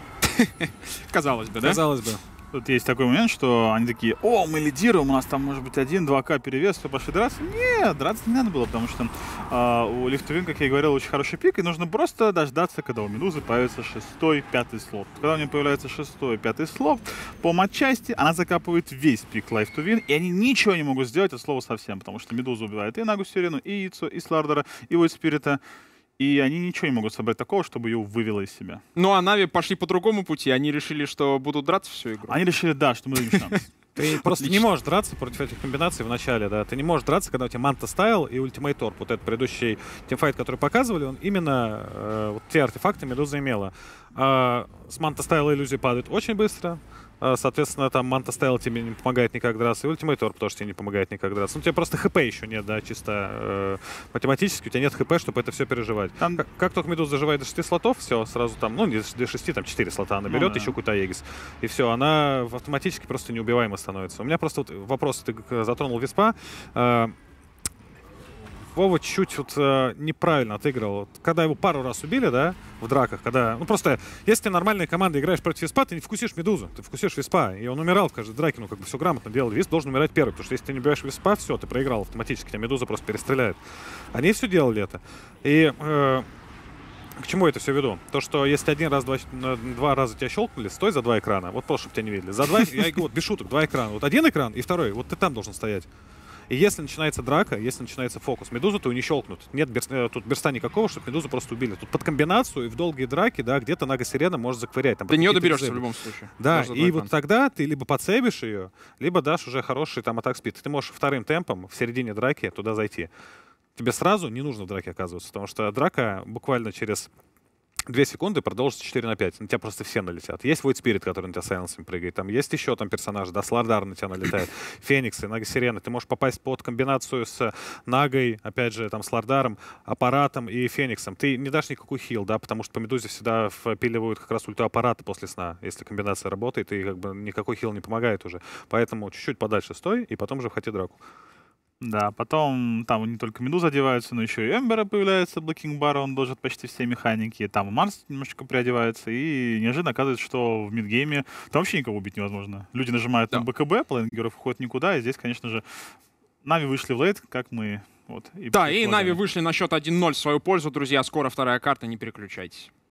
Казалось бы, да? Казалось бы. Тут есть такой момент, что они такие: о, мы лидируем, у нас там может быть один-два ка перевес, все, пошли драться. Нет, драться не надо было, потому что э, у Live to Win, как я и говорил, очень хороший пик, и нужно просто дождаться, когда у Медузы появится шестой, пятый слот. Когда у нее появляется шестой, пятый слот, по матчасти она закапывает весь пик Live to Win, и они ничего не могут сделать от слова совсем, потому что Медуза убивает и Нагу Сирену, и Яйцо, и Слардера, и Void Спирита. И они ничего не могут собрать такого, чтобы ее вывело из себя. Ну а Нави пошли по другому пути. Они решили, что будут драться всю игру. Они решили, да, что мы дадим шанс. Ты просто не можешь драться против этих комбинаций в начале, да. Ты не можешь драться, когда у тебя Манта Стайл и Ультимейт Торп. Вот этот предыдущий тимфайт, который показывали, он именно э, вот те артефакты Медуза имела. А, с Манта Стайла иллюзии падают очень быстро. А, соответственно, там Манта Стайл тебе не помогает никак драться, и Ультимейт Торп тоже тебе не помогает никак драться. Ну, у тебя просто хп еще нет, да, чисто э, математически у тебя нет хп, чтобы это все переживать. Там- Как, как только Медуза доживает до шести слотов, все, сразу там, ну, не до шести, там четыре слота она Ну берет, да. еще какой-то Аегис. И все, она автоматически просто неубиваема становится. У меня просто вот вопрос, ты к- затронул Виспа. Э, Вова чуть-чуть вот, э, неправильно отыгрывал. Вот когда его пару раз убили, да, в драках, когда... Ну, просто, если ты нормальная команда играешь против Виспа, ты не вкусишь Медузу, ты вкусишь Виспа. И он умирал в каждой драке, ну, как бы все грамотно делал. Висп должен умирать первый, потому что если ты не убиваешь Виспа, все, ты проиграл автоматически, тебя Медуза просто перестреляет. Они все делали это. И... Э, К чему я это все веду? То, что если один раз, два, два раза тебя щелкнули, стой за два экрана. Вот просто, чтобы тебя не видели. За два, я говорю, вот без шуток, два экрана. Вот один экран и второй, вот ты там должен стоять. И если начинается драка, если начинается фокус, Медузу то не щелкнут. Нет берс, э, тут берста никакого, чтобы Медузу просто убили. Тут под комбинацию и в долгие драки, да, где-то Нага Сирена может заковырять. Там До нее какие-то доберешься в дзэбы. любом случае. Да, Даже и два вот экрана. тогда ты либо подсейбишь ее, либо дашь уже хороший там атак спид. Ты можешь вторым темпом в середине драки туда зайти. Тебе сразу не нужно в драке оказываться, потому что драка буквально через две секунды, продолжится четыре на пять. На тебя просто все налетят. Есть Void Spirit, который на тебя сайленсами прыгает. Там есть еще там персонажи, да, Слардар на тебя налетает. Фениксы, Нага Сирены. Ты можешь попасть под комбинацию с Нагой, опять же, там, Слардаром, Аппаратом и Фениксом. Ты не дашь никакой хил, да, потому что по Медузе всегда впиливают как раз ульту Аппарата после сна. Если комбинация работает, и как бы никакой хил не помогает уже. Поэтому чуть-чуть подальше стой, и потом же входи драку. Да, потом там не только Медуза одеваются, но еще и Эмбера появляется, Блэкинг Бар, он должен почти все механики. Там и Марс немножечко приодевается, и неожиданно оказывается, что в мидгейме там вообще никого убить невозможно. Люди нажимают Да. на БКБ, половина героев уходит никуда, и здесь, конечно же, Нави вышли в лейт, как мы... Вот, и Да, и предполагали. Нави вышли на счет один ноль в свою пользу, друзья. Скоро вторая карта, не переключайтесь.